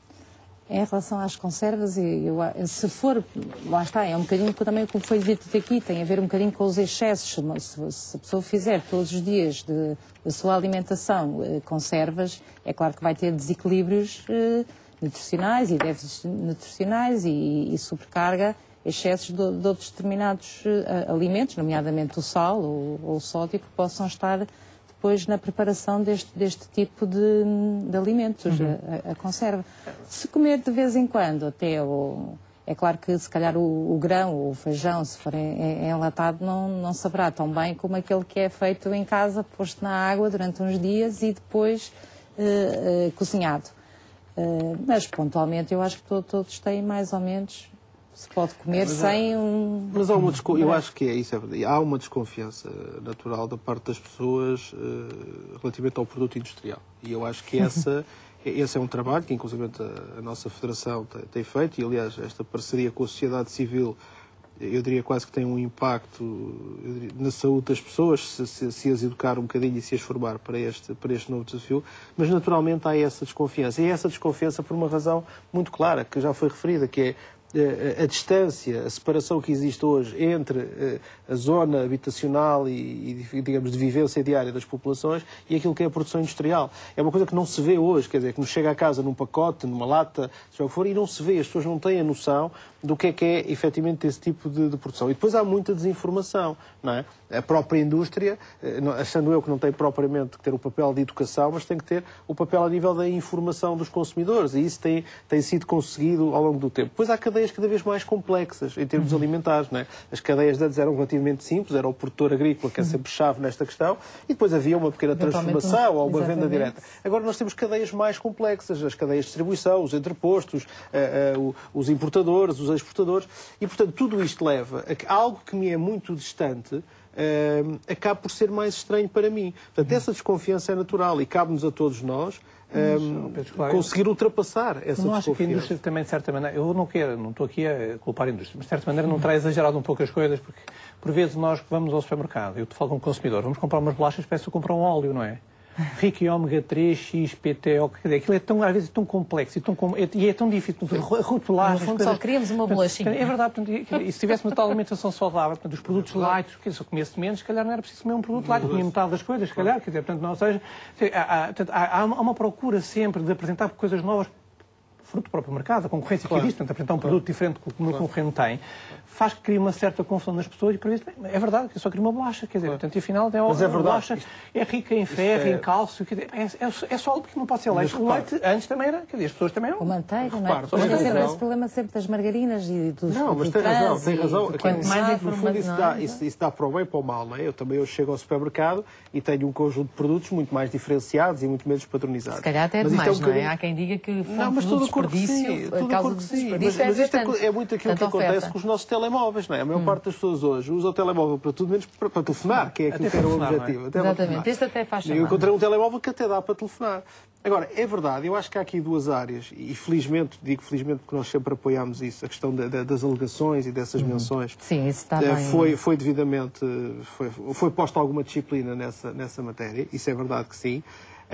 Em relação às conservas, se for, lá está, é um bocadinho também como foi dito aqui, tem a ver um bocadinho com os excessos. Se a pessoa fizer todos os dias da sua alimentação conservas, é claro que vai ter desequilíbrios nutricionais e déficits nutricionais e sobrecarga, excessos de outros determinados alimentos, nomeadamente o sal ou o sódio, que possam estar depois na preparação deste tipo de alimentos, a conserva. Se comer de vez em quando, é claro que se calhar o grão ou o feijão, se for enlatado, não saberá tão bem como aquele que é feito em casa, posto na água durante uns dias e depois cozinhado. Mas, pontualmente, eu acho que todos têm mais ou menos... Se pode comer sem um... Mas há eu acho que é isso. Há uma desconfiança natural da parte das pessoas relativamente ao produto industrial. E eu acho que esse é um trabalho que, inclusive, a nossa Federação tem feito. E, aliás, esta parceria com a sociedade civil, eu diria quase que tem um impacto na saúde das pessoas, se as educar um bocadinho e se as formar para este novo desafio. Mas, naturalmente, há essa desconfiança. E essa desconfiança por uma razão muito clara, que já foi referida, que é a distância, a separação que existe hoje entre a zona habitacional e, digamos, de vivência diária das populações e aquilo que é a produção industrial. É uma coisa que não se vê hoje, quer dizer, que nos chega a casa num pacote, numa lata, seja o que for, e não se vê, as pessoas não têm a noção do que é efetivamente esse tipo de produção. E depois há muita desinformação, não é? A própria indústria, achando eu que não tem propriamente que ter o papel de educação, mas tem que ter o papel a nível da informação dos consumidores, e isso tem sido conseguido ao longo do tempo. Depois há cadeias cada vez mais complexas em termos alimentares, não é? As cadeias de antes eram relativamente simples, era o produtor agrícola que é sempre chave nesta questão, e depois havia uma pequena transformação ou uma venda direta. Agora nós temos cadeias mais complexas, as cadeias de distribuição, os entrepostos, os importadores, os exportadores, e portanto tudo isto leva a que algo que me é muito distante acaba por ser mais estranho para mim. Portanto, essa desconfiança é natural e cabe-nos a todos nós conseguir ultrapassar essa desconfiança. Não acho que a indústria também, de certa maneira, eu não estou aqui a culpar a indústria, mas de certa maneira não terá exagerado um pouco as coisas, porque por vezes nós que vamos ao supermercado, eu te falo como consumidor, vamos comprar umas bolachas, parece que comprar um óleo, não é? Rico em ômega 3, X, PTO, aquilo é às vezes tão complexo e é tão difícil de rotular. No fundo, só queríamos uma bolachinha. É verdade, e se tivesse uma tal alimentação saudável, portanto, os produtos light, que se eu comesse menos, se calhar não era preciso comer um produto light, comia metade das coisas, se calhar, quer dizer, portanto, não seja, há uma procura sempre de apresentar coisas novas, fruto do próprio mercado, a concorrência que existe, portanto, apresentar um produto diferente do que o meu concorrente tem, faz que crie uma certa confusão nas pessoas e, por isso, é verdade, eu só queria uma bolacha, quer dizer, portanto, afinal, a bolacha é rica em ferro, em cálcio, quer dizer, é só porque não pode ser leite. O leite antes também era, quer dizer, as pessoas também eram... Com manteiga, não é? Mas tem sempre esse problema sempre das margarinas e dos... Não, mas tem razão. Quanto mais no fundo, isso dá para o bem e para o mal, não é? Eu também hoje chego ao supermercado e tenho um conjunto de produtos muito mais diferenciados e muito menos padronizados. Se calhar até é demais, não é? Há quem diga que fonte do desperdício, a causa do desperdício mas isto é muito aquilo que acontece com os nossos telemóveis, não é? A maior parte das pessoas hoje usa o telemóvel para tudo menos para telefonar, que é aquilo que era o objetivo. Exatamente, este até faz chamar. Eu encontrei um telemóvel que até dá para telefonar. Agora, é verdade, eu acho que há aqui duas áreas, e felizmente, digo felizmente porque nós sempre apoiámos isso, a questão das alegações e dessas menções. Sim, isso está bem. Foi devidamente, foi posta alguma disciplina nessa matéria, isso é verdade que sim.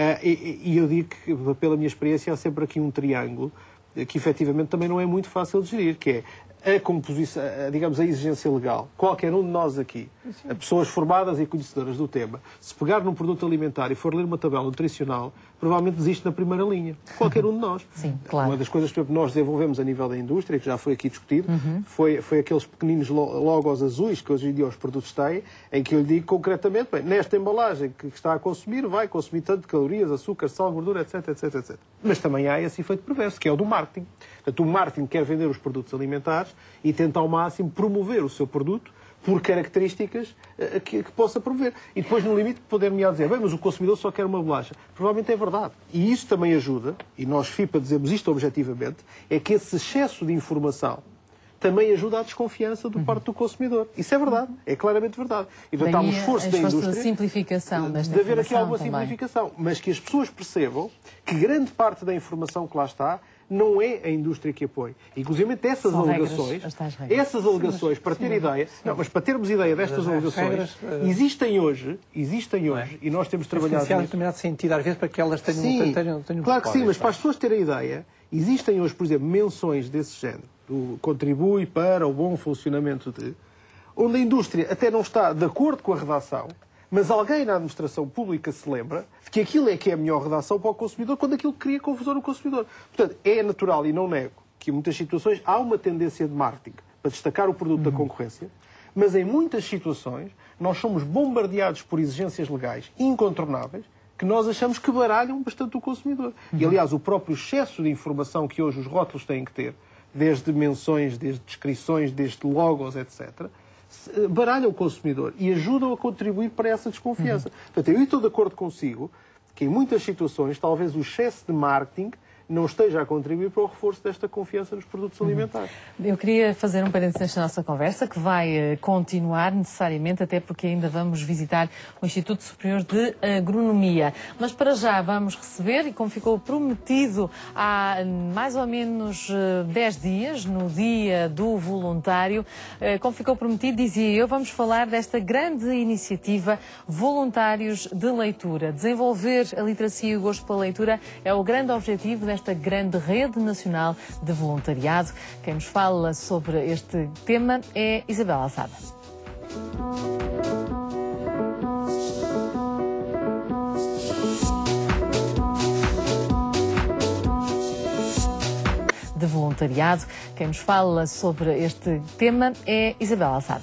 E eu digo que, pela minha experiência, há sempre aqui um triângulo que efetivamente também não é muito fácil de gerir, que é a composição, digamos, a exigência legal. Qualquer um de nós aqui, pessoas formadas e conhecedoras do tema, se pegar num produto alimentar e for ler uma tabela nutricional, provavelmente desiste na primeira linha. Qualquer um de nós. Sim, claro. Uma das coisas que nós desenvolvemos a nível da indústria, que já foi aqui discutido, foi aqueles pequeninos logos azuis que hoje em dia os produtos têm, em que eu lhe digo concretamente, bem, nesta embalagem que está a consumir, vai consumir tanto de calorias, açúcar, sal, gordura, etc, etc, etc. Mas também há esse efeito perverso, que é o do marketing. Portanto, o marketing quer vender os produtos alimentares e tenta ao máximo promover o seu produto por características que possa promover. E depois, no limite, poder-me dizer, bem, mas o consumidor só quer uma bolacha. Provavelmente é verdade. E isso também ajuda, e nós, FIPA, dizemos isto objetivamente, é que esse excesso de informação também ajuda à desconfiança do parte do consumidor. Isso é verdade. É claramente verdade. E, portanto, há um esforço da indústria de simplificação desta de haver aqui alguma simplificação. Mas que as pessoas percebam que grande parte da informação que lá está não é a indústria que apoia. Inclusive essas alegações, para ter ideia, não, mas para termos ideia destas alegações, existem hoje, e nós temos trabalhado nisso. Em determinado sentido, às vezes, para que elas tenham claro que sim, mas para as pessoas terem ideia, existem hoje, por exemplo, menções desse género, do contribui para o bom funcionamento de, onde a indústria até não está de acordo com a redação, mas alguém na administração pública se lembra de que aquilo é que é a melhor redação para o consumidor quando aquilo cria confusão no consumidor. Portanto, é natural e não nego que em muitas situações há uma tendência de marketing para destacar o produto da concorrência, mas em muitas situações nós somos bombardeados por exigências legais incontornáveis que nós achamos que baralham bastante o consumidor. E, aliás, o próprio excesso de informação que hoje os rótulos têm que ter, desde menções, desde descrições, desde logos, etc., baralham o consumidor e ajudam a contribuir para essa desconfiança. Portanto, eu estou de acordo consigo que em muitas situações talvez o excesso de marketing não esteja a contribuir para o reforço desta confiança nos produtos alimentares. Eu queria fazer um parênteses nesta nossa conversa, que vai continuar necessariamente, até porque ainda vamos visitar o Instituto Superior de Agronomia. Mas para já vamos receber, e como ficou prometido há mais ou menos 10 dias, no Dia do Voluntário, como ficou prometido, dizia eu, vamos falar desta grande iniciativa Voluntários de Leitura. Desenvolver a literacia e o gosto pela leitura é o grande objetivo desta grande rede nacional de voluntariado. Quem nos fala sobre este tema é Isabel Alçada. De voluntariado. Quem nos fala sobre este tema é Isabel Alçada.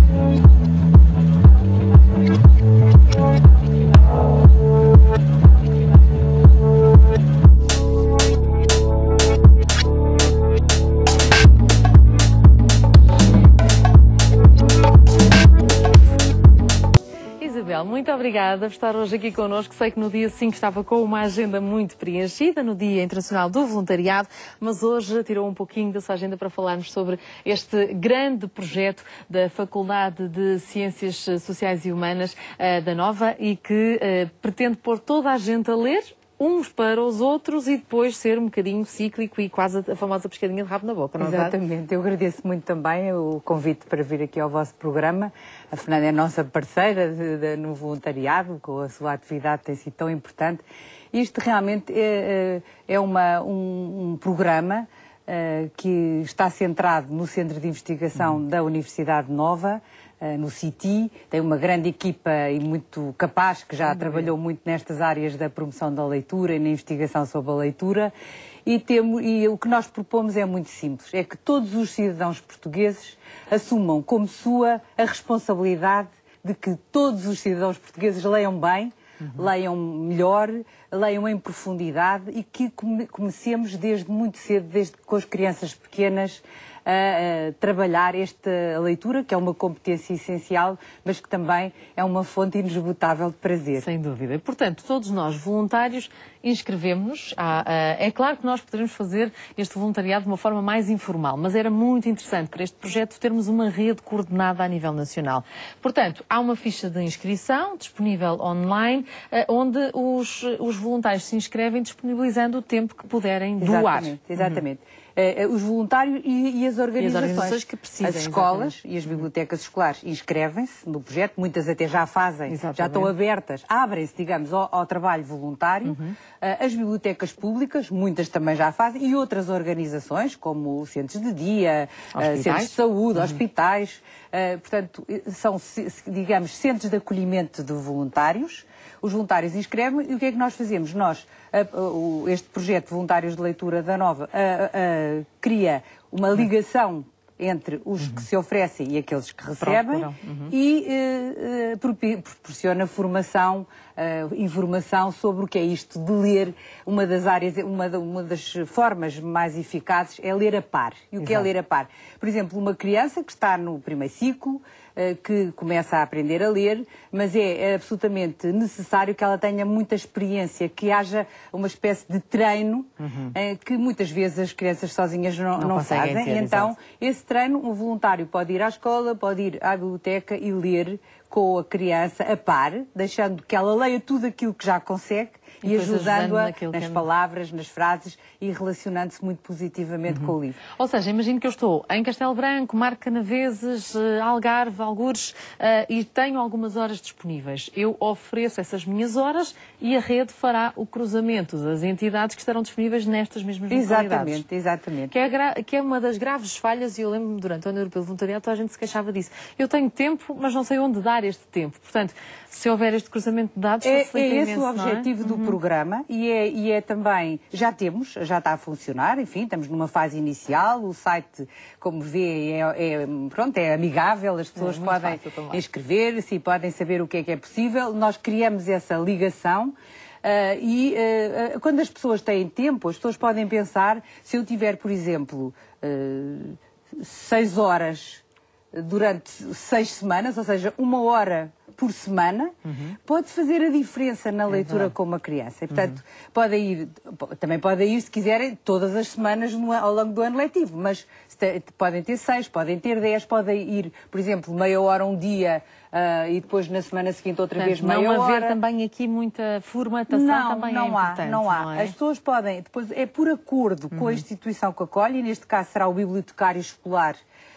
Muito obrigada por estar hoje aqui connosco. Sei que no dia 5 estava com uma agenda muito preenchida, no Dia Internacional do Voluntariado, mas hoje tirou um pouquinho da sua agenda para falarmos sobre este grande projeto da Faculdade de Ciências Sociais e Humanas da Nova e que pretende pôr toda a gente a ler uns para os outros e depois ser um bocadinho cíclico e quase a famosa pescadinha de rabo na boca, não é verdade? Exatamente. Eu agradeço muito também o convite para vir aqui ao vosso programa. A Fernanda é a nossa parceira no voluntariado, com a sua atividade tem sido tão importante. Isto realmente é um programa que está centrado no Centro de Investigação da Universidade Nova, no CITI, tem uma grande equipa e muito capaz, que já trabalhou muito nestas áreas da promoção da leitura e na investigação sobre a leitura. E o que nós propomos é muito simples, é que todos os cidadãos portugueses assumam como sua a responsabilidade de que todos os cidadãos portugueses leiam bem, leiam melhor, leiam em profundidade e que comecemos desde muito cedo, desde com as crianças pequenas, a trabalhar esta leitura, que é uma competência essencial, mas que também é uma fonte inesgotável de prazer. Sem dúvida. Portanto, todos nós, voluntários, inscrevemos-nos. É claro que nós poderemos fazer este voluntariado de uma forma mais informal, mas era muito interessante para este projeto termos uma rede coordenada a nível nacional. Portanto, há uma ficha de inscrição disponível online, onde os voluntários se inscrevem disponibilizando o tempo que puderem doar. Exatamente. Os voluntários e as organizações que precisam. As escolas e as bibliotecas escolares inscrevem-se no projeto, muitas até já fazem, já estão abertas, abrem-se, digamos, ao trabalho voluntário. As bibliotecas públicas, muitas também já fazem, e outras organizações, como centros de dia, centros de saúde, hospitais. Portanto, são, digamos, centros de acolhimento de voluntários. Os voluntários inscrevem e o que é que nós fazemos? Nós, este projeto de Voluntários de Leitura da Nova, cria uma ligação entre os que se oferecem e aqueles que recebem e proporciona formação, informação sobre o que é isto de ler. Uma das áreas, uma das formas mais eficazes é ler a par. E o que é ler a par? Por exemplo, uma criança que está no primeiro ciclo, que começa a aprender a ler, mas é absolutamente necessário que ela tenha muita experiência, que haja uma espécie de treino que muitas vezes as crianças sozinhas não fazem. E então, esse treino, um voluntário pode ir à escola, pode ir à biblioteca e ler com a criança a par, deixando que ela leia tudo aquilo que já consegue e ajudando-a nas palavras, nas frases e relacionando-se muito positivamente com o livro. Ou seja, imagino que eu estou em Castelo Branco, Marco Canaveses, Algarve, Algures, e tenho algumas horas disponíveis. Eu ofereço essas minhas horas e a rede fará o cruzamento das entidades que estarão disponíveis nestas mesmas localidades. Exatamente. Que é uma das graves falhas, e eu lembro-me durante o Ano Europeu de Voluntariado, toda a gente se queixava disso. Eu tenho tempo, mas não sei onde dar este tempo. Portanto, se houver este cruzamento de dados, facilita imenso, esse o objetivo do programa e é também, já está a funcionar, enfim, estamos numa fase inicial, o site, como vê, é amigável, as pessoas podem inscrever-se e podem saber o que é possível. Nós criamos essa ligação. Quando as pessoas têm tempo, as pessoas podem pensar, se eu tiver, por exemplo, 6 horas durante 6 semanas, ou seja, 1 hora por semana, pode fazer a diferença na leitura com uma criança. E, portanto, também podem ir, se quiserem, todas as semanas ao longo do ano letivo, mas podem ter 6, podem ter 10, podem ir, por exemplo, meia hora um dia e depois na semana seguinte outra vez meia hora. Não haver também aqui muita formatação também é importante. Não há. As pessoas podem, depois é por acordo com a instituição que acolhe, e neste caso será o bibliotecário escolar,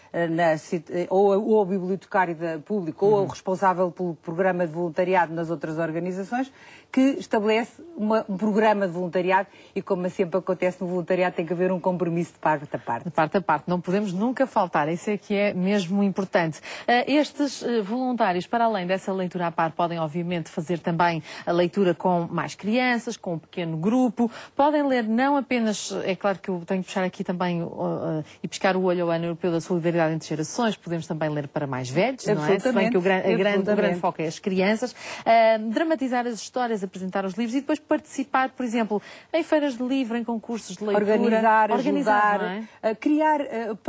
ou o bibliotecário público, ou o responsável pelo programa de voluntariado nas outras organizações, que estabelece um programa de voluntariado, e como sempre acontece no voluntariado, tem que haver um compromisso de parte a parte. De parte a parte, não podemos nunca faltar, isso é que é mesmo importante. Estes voluntários, para além dessa leitura à par, podem obviamente fazer também a leitura com mais crianças, com um pequeno grupo, podem ler não apenas, é claro que eu tenho que puxar aqui também e pescar o olho ao Ano Europeu da Solidariedade entre Gerações, podemos também ler para mais velhos, não é? Se bem que o grande foco é as crianças, dramatizar as histórias, apresentar os livros e depois participar, por exemplo, em feiras de livro, em concursos de leitura. Organizar, ajudar, não é? Criar,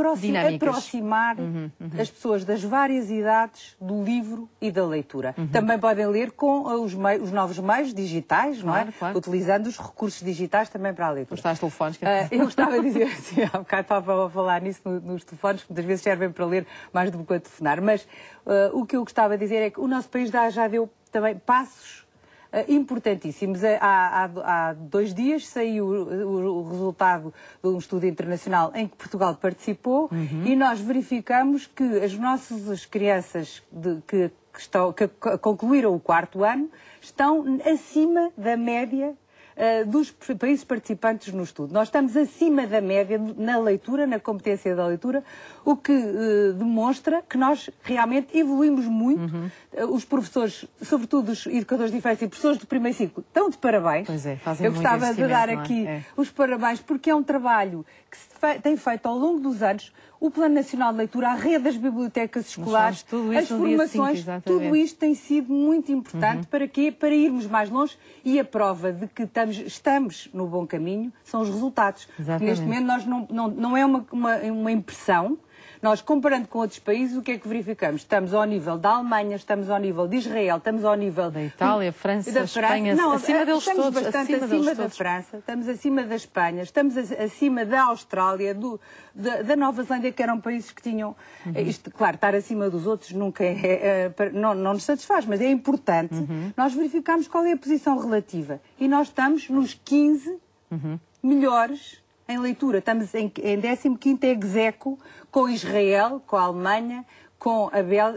aproximar as pessoas das várias idades do livro e da leitura. Também podem ler com os novos meios digitais, não é? Claro. Utilizando os recursos digitais também para a leitura. Os tais telefones. Eu gostava de dizer, assim, há bocado estava a falar nisso nos telefones, que muitas vezes servem para ler mais do que para telefonar, mas o que eu gostava de dizer é que o nosso país já deu também passos importantíssimos. Há 2 dias saiu o resultado de um estudo internacional em que Portugal participou e nós verificamos que as nossas crianças que concluíram o 4º ano estão acima da média dos países participantes no estudo. Nós estamos acima da média na leitura, na competência da leitura, o que demonstra que nós realmente evoluímos muito. Os professores, sobretudo os educadores de infância e professores do primeiro ciclo, estão de parabéns. Pois é, fazem Eu gostava de dar aqui os parabéns, porque é um trabalho que se tem feito ao longo dos anos. O Plano Nacional de Leitura, a rede das bibliotecas escolares, as formações, tudo isto tem sido muito importante. Para quê? Para irmos mais longe, e a prova de que estamos no bom caminho são os resultados. Porque neste momento nós não é uma impressão. Nós, comparando com outros países, o que é que verificamos? Estamos ao nível da Alemanha, estamos ao nível de Israel, estamos ao nível da Itália, França, Espanha, acima deles todos. Estamos bastante acima da França, estamos acima da Espanha, estamos acima da Austrália, da Nova Zelândia, que eram países que tinham... Isto, claro, estar acima dos outros nunca não nos satisfaz, mas é importante nós verificarmos qual é a posição relativa. E nós estamos nos 15 melhores em leitura. Estamos em 15º ex-aequo com Israel, com a Alemanha, com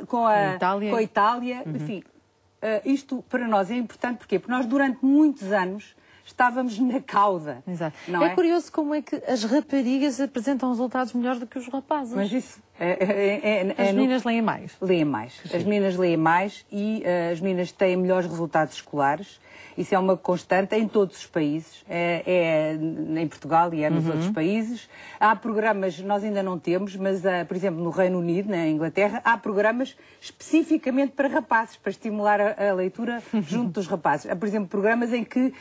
a Itália. Enfim, isto para nós é importante. Porquê? Porque nós durante muitos anos estávamos na cauda. Exato. É curioso como é que as raparigas apresentam resultados melhores do que os rapazes. Mas isso... As meninas leem mais. Leem mais. Sim. As meninas leem mais e as meninas têm melhores resultados escolares. Isso é uma constante em todos os países. Em Portugal e nos outros países. Há programas, nós ainda não temos, mas, por exemplo, no Reino Unido, na Inglaterra, há programas especificamente para rapazes, para estimular a leitura junto dos rapazes. Há, por exemplo, programas em que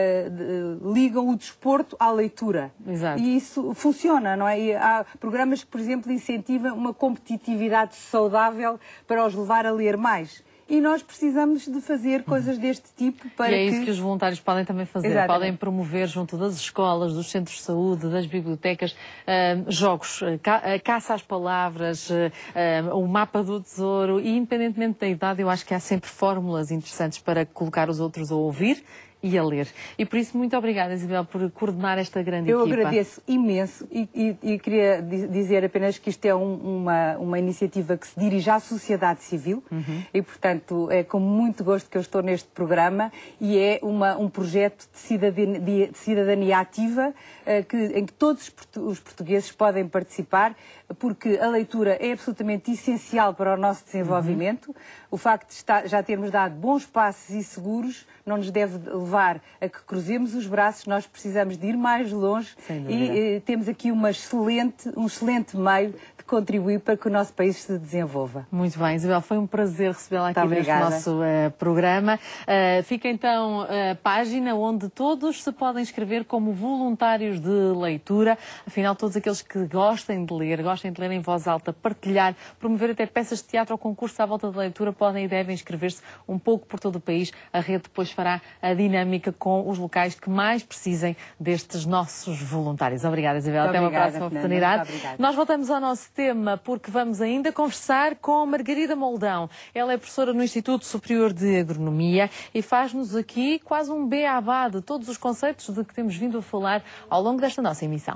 ligam o desporto à leitura. Exato. E isso funciona, não é? E há programas que, por exemplo, incentivam uma competitividade saudável para os levar a ler mais. E nós precisamos de fazer coisas deste tipo para isso que os voluntários podem também fazer. Exatamente. Podem promover junto das escolas, dos centros de saúde, das bibliotecas, jogos, caça às palavras, o mapa do tesouro. E independentemente da idade, eu acho que há sempre fórmulas interessantes para colocar os outros a ouvir e a ler. E por isso, muito obrigada, Isabel, por coordenar esta grande equipa. Eu agradeço imenso e queria dizer apenas que isto é uma iniciativa que se dirige à sociedade civil e, portanto, é com muito gosto que eu estou neste programa e é um projeto de cidadania ativa em que todos os portugueses podem participar, porque a leitura é absolutamente essencial para o nosso desenvolvimento. O facto de já termos dado bons passos e seguros não nos deve levar a que cruzemos os braços. Nós precisamos de ir mais longe e temos aqui um excelente meio de contribuir para que o nosso país se desenvolva. Muito bem, Isabel, foi um prazer recebê-la aqui neste nosso programa. Fica então a página onde todos se podem inscrever como voluntários de leitura. Afinal, todos aqueles que gostem de ler, gostem gostem de ler em voz alta, partilhar, promover até peças de teatro ou concursos à volta da leitura, podem e devem inscrever-se um pouco por todo o país. A rede depois fará a dinâmica com os locais que mais precisem destes nossos voluntários. Obrigada, Isabel. Até uma próxima oportunidade. Nós voltamos ao nosso tema porque vamos ainda conversar com Margarida Moldão. Ela é professora no Instituto Superior de Agronomia e faz-nos aqui quase um beabá de todos os conceitos de que temos vindo a falar ao longo desta nossa emissão.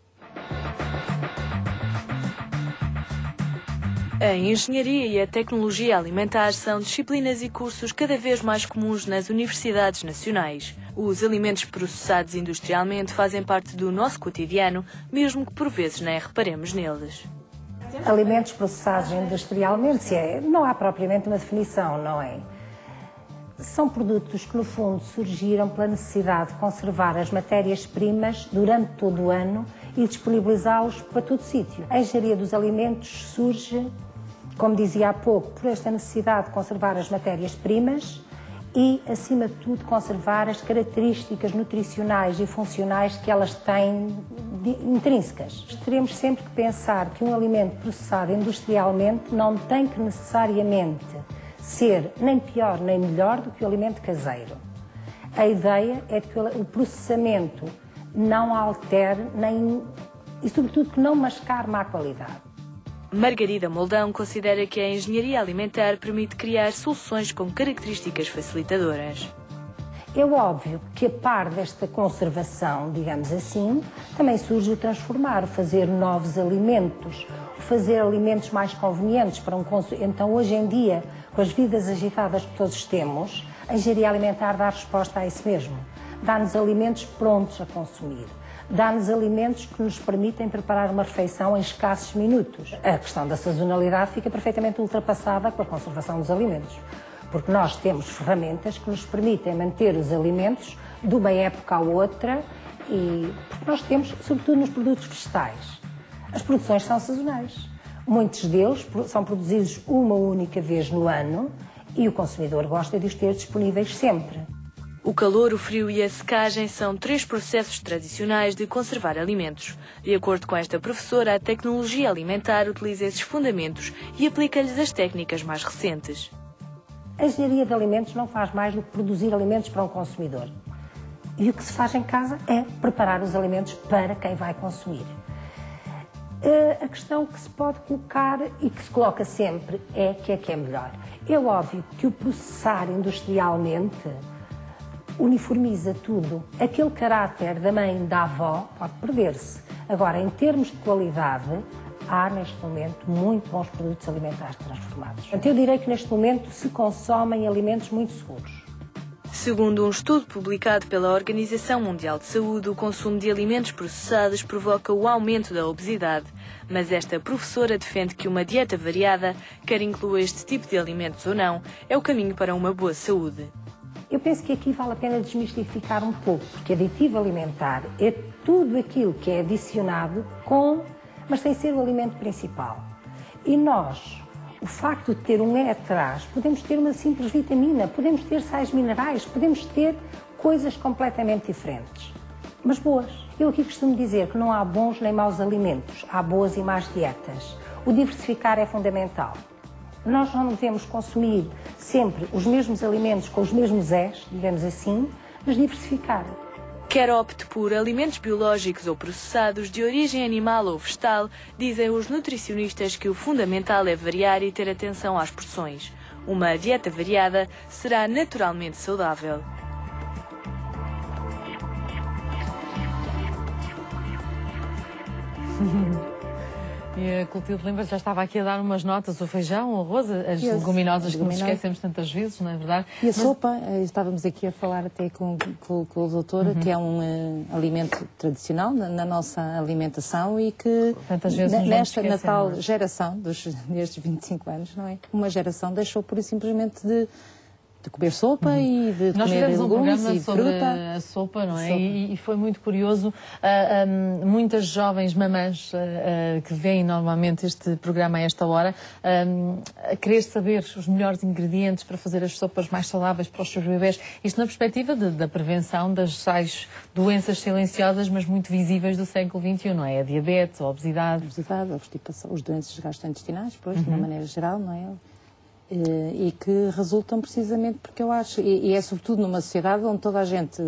A engenharia e a tecnologia alimentar são disciplinas e cursos cada vez mais comuns nas universidades nacionais. Os alimentos processados industrialmente fazem parte do nosso cotidiano, mesmo que por vezes nem reparemos neles. Alimentos processados industrialmente, não há propriamente uma definição, não é? São produtos que, no fundo, surgiram pela necessidade de conservar as matérias-primas durante todo o ano e disponibilizá-los para todo sítio. A engenharia dos alimentos surge, como dizia há pouco, por esta necessidade de conservar as matérias-primas e, acima de tudo, conservar as características nutricionais e funcionais que elas têm intrínsecas. Teremos sempre que pensar que um alimento processado industrialmente não tem que necessariamente ser nem pior nem melhor do que o alimento caseiro. A ideia é que o processamento não altere e, sobretudo, que não mascare má qualidade. Margarida Moldão considera que a engenharia alimentar permite criar soluções com características facilitadoras. É óbvio que, a par desta conservação, digamos assim, também surge o transformar, fazer novos alimentos, fazer alimentos mais convenientes para um consumo. Então, hoje em dia, com as vidas agitadas que todos temos, a engenharia alimentar dá resposta a isso mesmo. Dá-nos alimentos prontos a consumir. Dá-nos alimentos que nos permitem preparar uma refeição em escassos minutos. A questão da sazonalidade fica perfeitamente ultrapassada com a conservação dos alimentos, porque nós temos ferramentas que nos permitem manter os alimentos de uma época à outra e porque nós temos, sobretudo nos produtos vegetais, as produções são sazonais. Muitos deles são produzidos uma única vez no ano e o consumidor gosta de os ter disponíveis sempre. O calor, o frio e a secagem são 3 processos tradicionais de conservar alimentos. De acordo com esta professora, a tecnologia alimentar utiliza esses fundamentos e aplica-lhes as técnicas mais recentes. A engenharia de alimentos não faz mais do que produzir alimentos para um consumidor. E o que se faz em casa é preparar os alimentos para quem vai consumir. A questão que se pode colocar e que se coloca sempre é que é melhor. É óbvio que o processar industrialmente uniformiza tudo. Aquele caráter da mãe, da avó, pode perder-se. Agora, em termos de qualidade, há neste momento muito bons produtos alimentares transformados. Eu direi que neste momento se consomem alimentos muito seguros. Segundo um estudo publicado pela Organização Mundial de Saúde, o consumo de alimentos processados provoca o aumento da obesidade. Mas esta professora defende que uma dieta variada, quer inclua este tipo de alimentos ou não, é o caminho para uma boa saúde. Eu penso que aqui vale a pena desmistificar um pouco, porque aditivo alimentar é tudo aquilo que é adicionado mas sem ser o alimento principal. E nós, o facto de ter um E atrás, podemos ter uma simples vitamina, podemos ter sais minerais, podemos ter coisas completamente diferentes, mas boas. Eu aqui costumo dizer que não há bons nem maus alimentos, há boas e más dietas. O diversificar é fundamental. Nós não devemos consumir sempre os mesmos alimentos com os mesmos E's, digamos assim, mas diversificar. Quer opte por alimentos biológicos ou processados, de origem animal ou vegetal, dizem os nutricionistas que o fundamental é variar e ter atenção às porções. Uma dieta variada será naturalmente saudável. E a Clotilde Lembra já estava aqui a dar umas notas, o feijão, o arroz, as leguminosas que nos esquecemos tantas vezes, não é verdade? E a sopa, estávamos aqui a falar até com o doutor, que é um alimento tradicional na nossa alimentação e que tantas vezes nesta natal geração destes 25 anos, não é? Uma geração deixou pura e simplesmente de comer sopa e de Nós comer fizemos um legumes programa e sobre fruta. a sopa, não é? E foi muito curioso. Muitas jovens mamãs que veem normalmente este programa a esta hora a querer saber os melhores ingredientes para fazer as sopas mais saudáveis para os seus bebés. Isto na perspectiva da prevenção das tais doenças silenciosas, mas muito visíveis do século XXI, não é? A diabetes, a obesidade. A obstipação, os doenças gastrointestinais, pois, de uma maneira geral, não é? E que resultam precisamente porque eu acho, e é sobretudo numa sociedade onde toda a gente,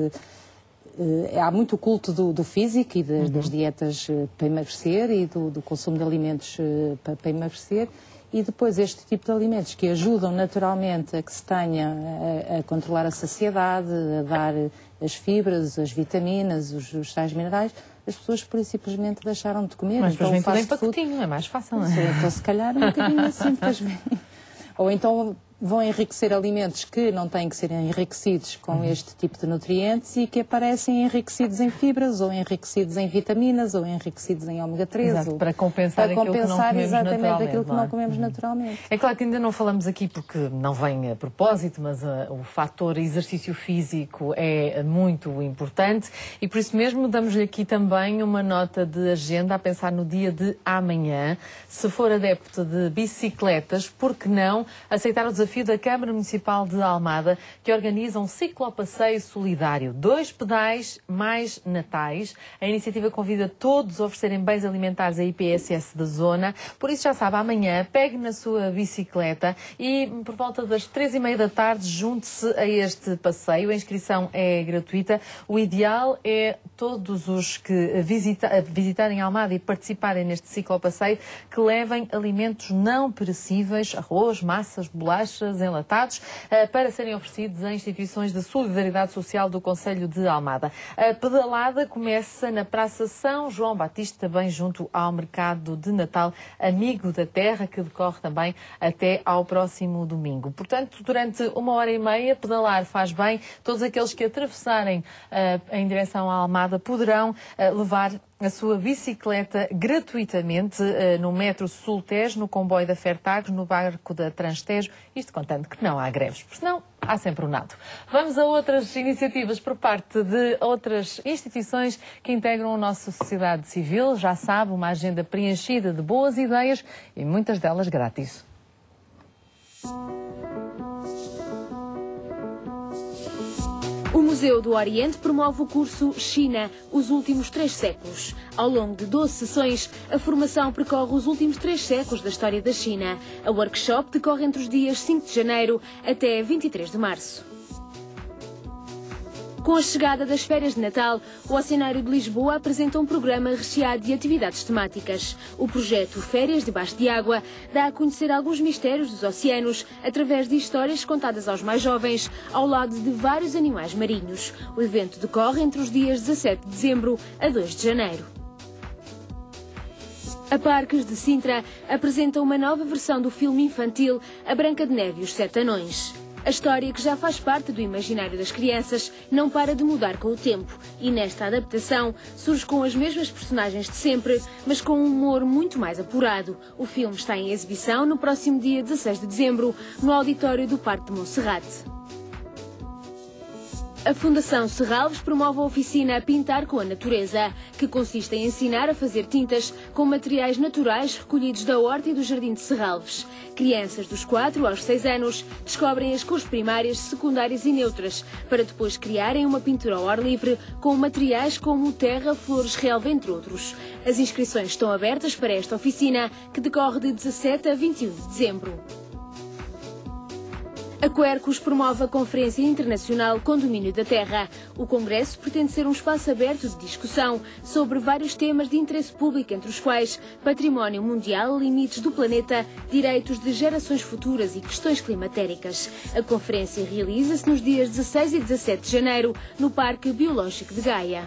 há muito culto do físico e das dietas para emagrecer e do consumo de alimentos para emagrecer, e depois este tipo de alimentos que ajudam naturalmente a que se tenha a controlar a saciedade, a dar as fibras, as vitaminas, os sais minerais, as pessoas por simplesmente deixaram de comer. Mas depois vem tudo em pacotinho, é mais fácil, não é? Então se calhar um bocadinho assim, depois vem. Ou então vão enriquecer alimentos que não têm que ser enriquecidos com este tipo de nutrientes e que aparecem enriquecidos em fibras, ou enriquecidos em vitaminas, ou enriquecidos em ômega 3. Exato, para compensar aquilo que não comemos exatamente aquilo que não comemos naturalmente. É claro que ainda não falamos aqui porque não vem a propósito, mas o fator exercício físico é muito importante e por isso mesmo damos-lhe aqui também uma nota de agenda a pensar no dia de amanhã. Se for adepto de bicicletas, por que não aceitar o desafio da Câmara Municipal de Almada, que organiza um ciclopasseio solidário. 2 pedais mais natais. A iniciativa convida todos a oferecerem bens alimentares à IPSS da zona. Por isso, já sabe, amanhã pegue na sua bicicleta e por volta das 3h30 da tarde junte-se a este passeio. A inscrição é gratuita. O ideal é todos os que visitarem Almada e participarem neste ciclopasseio que levem alimentos não perecíveis, arroz, massas, bolachas, enlatados, para serem oferecidos a instituições de solidariedade social do Concelho de Almada. A pedalada começa na Praça São João Batista, bem junto ao Mercado de Natal Amigo da Terra, que decorre também até ao próximo domingo. Portanto, durante 1h30, pedalar faz bem. Todos aqueles que atravessarem em direção à Almada poderão levar a sua bicicleta gratuitamente no metro Sul-Tejo, no comboio da Fertagos, no barco da Transtejo, isto contando que não há greves, porque senão há sempre um nado. Vamos a outras iniciativas por parte de outras instituições que integram a nossa sociedade civil. Já sabe, uma agenda preenchida de boas ideias e muitas delas grátis. O Museu do Oriente promove o curso China, os últimos 3 séculos. Ao longo de 12 sessões, a formação percorre os últimos 3 séculos da história da China. A workshop decorre entre os dias 5 de janeiro até 23 de março. Com a chegada das férias de Natal, o Oceanário de Lisboa apresenta um programa recheado de atividades temáticas. O projeto Férias Debaixo de Água dá a conhecer alguns mistérios dos oceanos através de histórias contadas aos mais jovens, ao lado de vários animais marinhos. O evento decorre entre os dias 17 de dezembro a 2 de janeiro. A Parques de Sintra apresenta uma nova versão do filme infantil A Branca de Neve e os 7 Anões. A história, que já faz parte do imaginário das crianças, não para de mudar com o tempo e nesta adaptação surge com as mesmas personagens de sempre, mas com um humor muito mais apurado. O filme está em exibição no próximo dia 16 de dezembro no auditório do Parque de Monserrate. A Fundação Serralves promove a oficina Pintar com a Natureza, que consiste em ensinar a fazer tintas com materiais naturais recolhidos da horta e do jardim de Serralves. Crianças dos 4 aos 6 anos descobrem as cores primárias, secundárias e neutras, para depois criarem uma pintura ao ar livre com materiais como terra, flores, relva, entre outros. As inscrições estão abertas para esta oficina, que decorre de 17 a 21 de dezembro. A Quercus promove a Conferência Internacional Condomínio da Terra. O congresso pretende ser um espaço aberto de discussão sobre vários temas de interesse público, entre os quais património mundial, limites do planeta, direitos de gerações futuras e questões climatéricas. A conferência realiza-se nos dias 16 e 17 de janeiro no Parque Biológico de Gaia.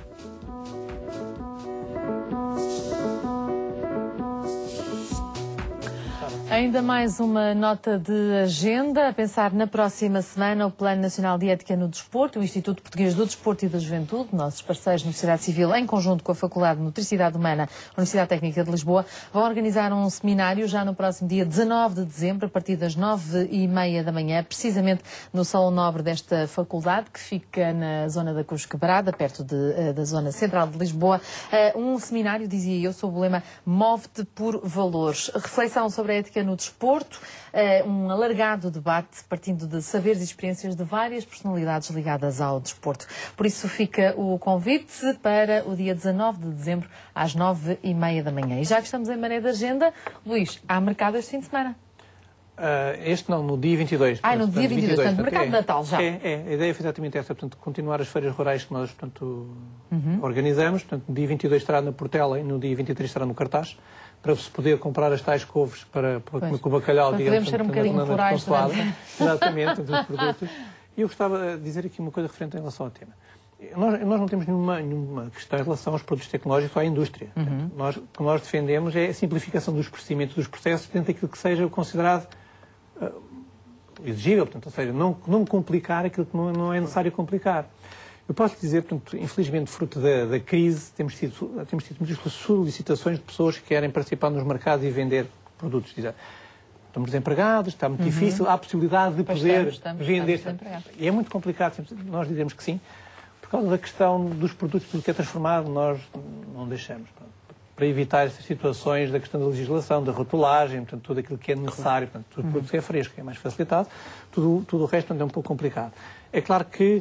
Ainda mais uma nota de agenda. A pensar na próxima semana, o Plano Nacional de Ética no Desporto, o Instituto Português do Desporto e da Juventude, nossos parceiros na sociedade civil, em conjunto com a Faculdade de Nutricidade Humana, Universidade Técnica de Lisboa, vão organizar um seminário já no próximo dia 19 de dezembro, a partir das 9h30 da manhã, precisamente no Salão Nobre desta faculdade, que fica na zona da Cruz Quebrada, perto da zona central de Lisboa. Um seminário, dizia eu, sob o lema Move-te por Valores. Reflexão sobre a ética no desporto, um alargado debate partindo de saberes e experiências de várias personalidades ligadas ao desporto. Por isso fica o convite para o dia 19 de dezembro, às 9h30 da manhã. E já que estamos em maré de agenda, Luís, há mercado este fim de semana? Este não, no dia 22. No dia 22, portanto, mercado de Natal já. A ideia é exatamente essa, portanto, continuar as feiras rurais que nós, organizamos. Portanto, no dia 22 estará na Portela e no dia 23 estará no Cartaz, para se poder comprar as tais couves para comer com o bacalhau, digamos. Podemos ser um bocadinho florais. Exatamente, dos produtos. E eu gostava de dizer aqui uma coisa referente em relação ao tema. Nós não temos nenhuma questão em relação aos produtos tecnológicos ou à indústria. O que nós defendemos é a simplificação dos procedimentos, dos processos, dentro daquilo que seja considerado exigível, portanto, ou seja, não complicar aquilo que não é necessário complicar. Eu posso dizer, portanto, infelizmente, fruto da crise, temos tido muitas solicitações de pessoas que querem participar nos mercados e vender produtos. Estamos desempregados, está muito difícil, há a possibilidade de poder vender. E é muito complicado, nós dizemos que sim. Por causa da questão dos produtos, tudo que é transformado, nós não deixamos. Para evitar essas situações da questão da legislação, da rotulagem, portanto, tudo aquilo que é necessário, portanto, tudo produto que é fresco, é mais facilitado, tudo o resto é um pouco complicado. É claro que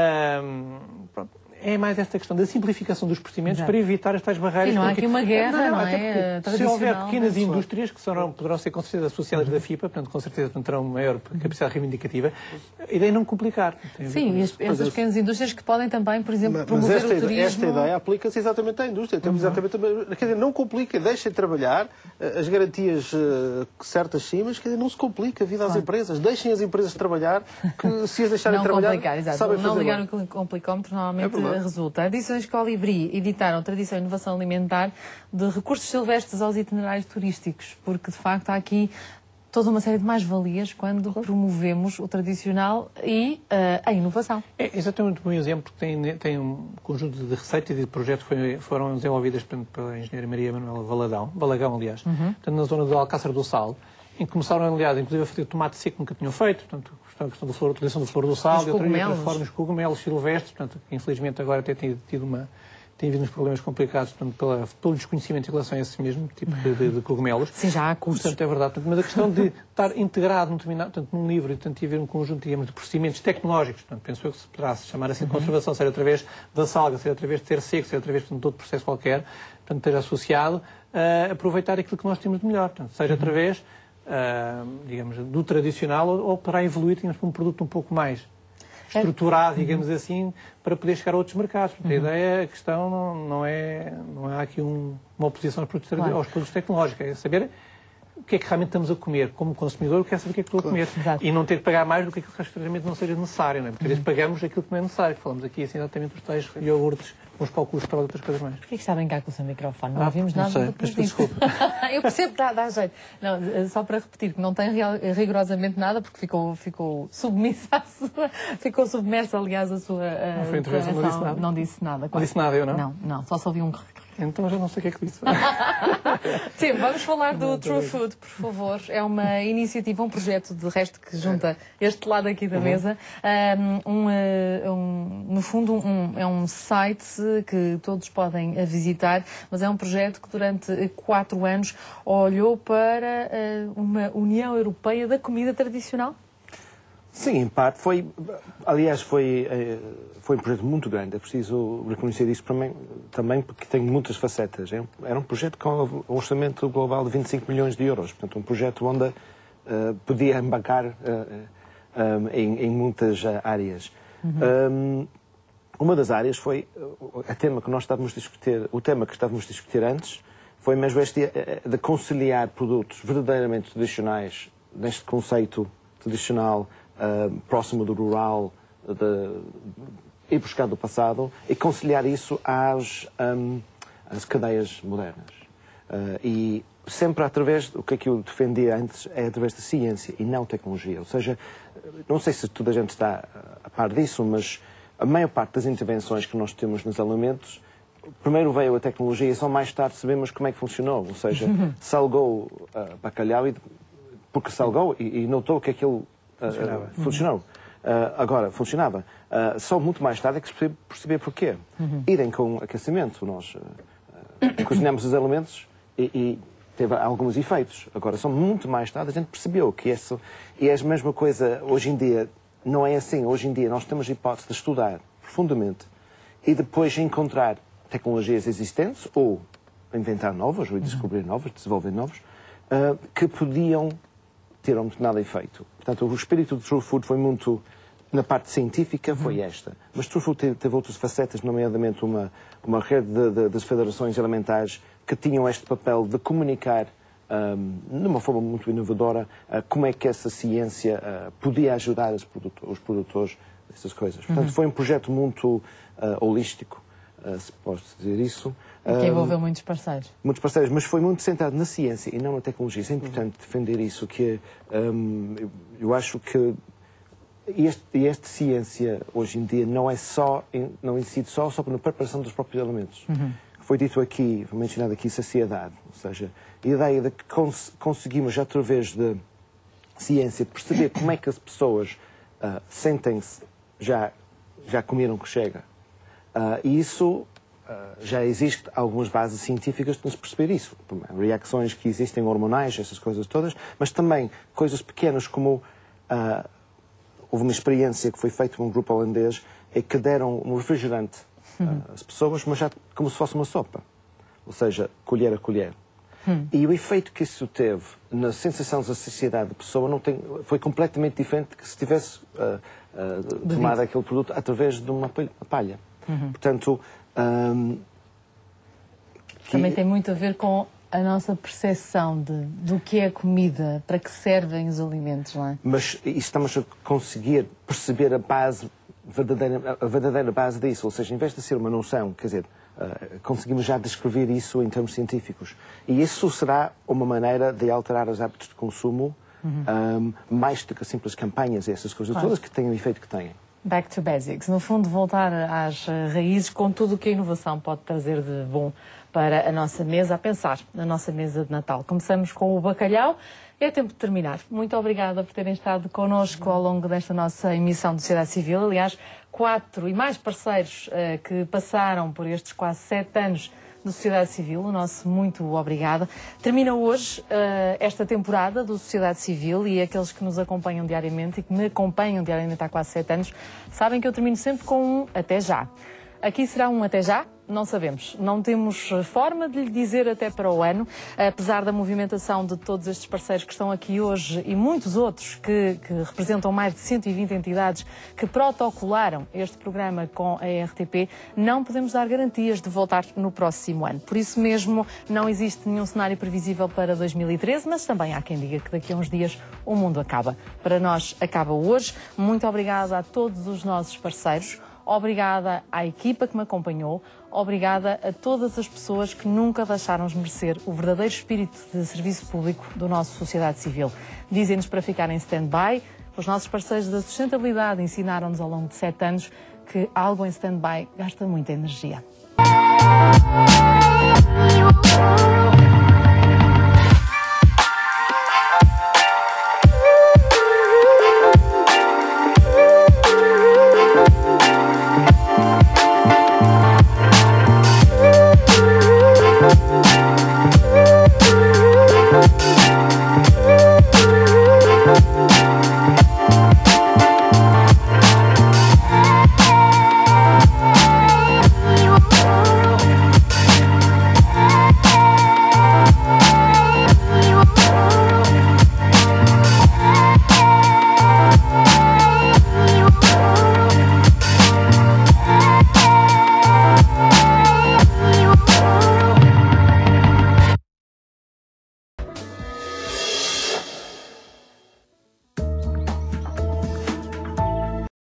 é mais esta questão da simplificação dos procedimentos para evitar estas barreiras. Sim, não há aqui uma guerra, não é? Se houver pequenas indústrias que poderão ser com certeza associadas da FIPA, portanto, com certeza terão maior capacidade reivindicativa, a ideia é não complicar. Sim, e essas pequenas indústrias que podem também, por exemplo, promover o turismo. Esta ideia aplica-se exatamente à indústria. Temos exatamente, quer dizer, não complica, deixem trabalhar, as garantias certas sim, mas quer dizer, não se complica a vida às empresas. Deixem as empresas trabalhar, que se as deixarem trabalhar, sabem fazer. Não ligar no complicómetro, normalmente resulta. Edições Colibri editaram Tradição e Inovação Alimentar, de recursos silvestres aos itinerários turísticos, porque de facto há aqui toda uma série de mais-valias quando promovemos o tradicional e a inovação. É exatamente um bom exemplo, porque tem um conjunto de receitas e de projetos que foram desenvolvidas pela engenheira Maria Manuela Balagão, aliás, portanto, na zona do Alcácer do Sal, em que começaram, aliás, inclusive a fazer tomate seco que nunca tinham feito, portanto, a questão da utilização da flor do sal, e outras formas, cogumelos silvestres, portanto, que infelizmente agora tem havido uns problemas complicados, portanto, pelo desconhecimento em relação a esse mesmo tipo de cogumelos. Sim, já há cursos. Portanto, é verdade. Portanto, mas a questão de estar integrado num livro e, portanto, haver um conjunto, digamos, de procedimentos tecnológicos, portanto, penso eu que se poderá chamar assim de conservação, seja através da salga, seja através de ter seco, seja através de outro processo qualquer, portanto, esteja associado a aproveitar aquilo que nós temos de melhor, portanto, seja através digamos, do tradicional ou para evoluir, digamos, para um produto um pouco mais estruturado, digamos assim, para poder chegar a outros mercados. Porque a ideia, a questão não há aqui uma oposição aos produtos tecnológicos, é saber o que é que realmente estamos a comer. Como consumidor, eu quero saber o que é que estou a comer. E não ter que pagar mais do que aquilo que realmente não seja necessário, não é? Porque às vezes pagamos aquilo que não é necessário. Falamos aqui assim, exatamente dos tais iogurtes, uns cálculos para outras coisas mais. Porquê que está a brincar com o seu microfone? Não ouvimos nada do que disse. Desculpa. Eu percebo que dá jeito. Não, só para repetir, que não tem rigorosamente nada, porque ficou submersa, aliás, a sua intervenção. Não disse nada. Não disse nada, eu não? Não, só ouvi um... Então já não sei o que é que disse. Sim, vamos falar do True Food, por favor. É uma iniciativa, um projeto, de resto, que junta este lado aqui da mesa. No fundo, é um site que todos podem visitar, mas é um projeto que durante 4 anos olhou para uma União Europeia da comida tradicional. Sim, em parte. Foi um projeto muito grande. É preciso reconhecer isso também porque tem muitas facetas. Era um projeto com um orçamento global de 25 milhões de euros. Portanto, um projeto onde podia embarcar em muitas áreas. Uma das áreas foi o tema que estávamos a discutir antes, foi mesmo este de conciliar produtos verdadeiramente tradicionais, neste conceito tradicional, próximo do rural, ir buscar do passado, e conciliar isso às cadeias modernas. E sempre através do que eu defendia antes, é através da ciência e não tecnologia. Ou seja, não sei se toda a gente está a par disso, mas a maior parte das intervenções que nós temos nos alimentos, primeiro veio a tecnologia e só mais tarde sabemos como é que funcionou. Ou seja, salgou bacalhau porque salgou e notou que aquilo funcionou. Agora, funcionava. Só muito mais tarde é que se percebeu porquê. Idem com aquecimento. Nós cozinhamos os alimentos e teve alguns efeitos. Agora, só muito mais tarde a gente percebeu que isso... E é a mesma coisa hoje em dia. Não é assim. Hoje em dia nós temos a hipótese de estudar profundamente e depois encontrar tecnologias existentes ou inventar novas, ou descobrir novas, desenvolver novas, que podiam ter um determinado efeito. Portanto, o espírito do True Food foi muito... Na parte científica foi esta. Mas True Food teve outras facetas, nomeadamente uma rede das federações alimentares que tinham este papel de comunicar de uma forma muito inovadora como é que essa ciência podia ajudar os produtores dessas coisas. Portanto, foi um projeto muito holístico, se pode dizer isso. Que envolveu muitos parceiros. Muitos parceiros, mas foi muito centrado na ciência e não na tecnologia. Isso é importante defender isso, que eu acho que esta ciência, hoje em dia, não incide só na preparação dos próprios alimentos. Foi dito aqui, foi mencionado aqui, saciedade. Ou seja, a ideia de que conseguimos, através da ciência, perceber como é que as pessoas sentem-se, já comeram que chega. E isso, já existe algumas bases científicas para nos perceber isso. Reações que existem hormonais, essas coisas todas, mas também coisas pequenas como... houve uma experiência que foi feita por um grupo holandês que deram um refrigerante às pessoas, mas já como se fosse uma sopa. Ou seja, colher a colher. E o efeito que isso teve na sensação da saciedade da pessoa foi completamente diferente que se tivesse tomado aquele produto através de uma palha. Portanto... Também tem muito a ver com a nossa percepção do que é comida, para que servem os alimentos, não é? Mas estamos a conseguir perceber a verdadeira base disso, ou seja, em vez de ser uma noção, quer dizer, conseguimos já descrever isso em termos científicos. E isso será uma maneira de alterar os hábitos de consumo, mais do que simples campanhas e essas coisas todas que têm o efeito que têm. Back to basics. No fundo, voltar às raízes com tudo o que a inovação pode trazer de bom para a nossa mesa, a pensar na nossa mesa de Natal. Começamos com o bacalhau. É tempo de terminar. Muito obrigada por terem estado connosco ao longo desta nossa emissão de Sociedade Civil. Aliás, 4 e mais parceiros que passaram por estes quase 7 anos de Sociedade Civil. O nosso muito obrigada. Termina hoje esta temporada do Sociedade Civil e aqueles que nos acompanham diariamente e que me acompanham diariamente há quase 7 anos sabem que eu termino sempre com um até já. Aqui será um até já? Não sabemos. Não temos forma de lhe dizer até para o ano, apesar da movimentação de todos estes parceiros que estão aqui hoje e muitos outros que representam mais de 120 entidades que protocolaram este programa com a RTP, não podemos dar garantias de voltar no próximo ano. Por isso mesmo, não existe nenhum cenário previsível para 2013, mas também há quem diga que daqui a uns dias o mundo acaba. Para nós, acaba hoje. Muito obrigada a todos os nossos parceiros. Obrigada à equipa que me acompanhou, obrigada a todas as pessoas que nunca deixaram esmerecer o verdadeiro espírito de serviço público do nosso Sociedade Civil. Dizem-nos para ficar em stand-by. Os nossos parceiros da sustentabilidade ensinaram-nos ao longo de 7 anos que algo em stand-by gasta muita energia.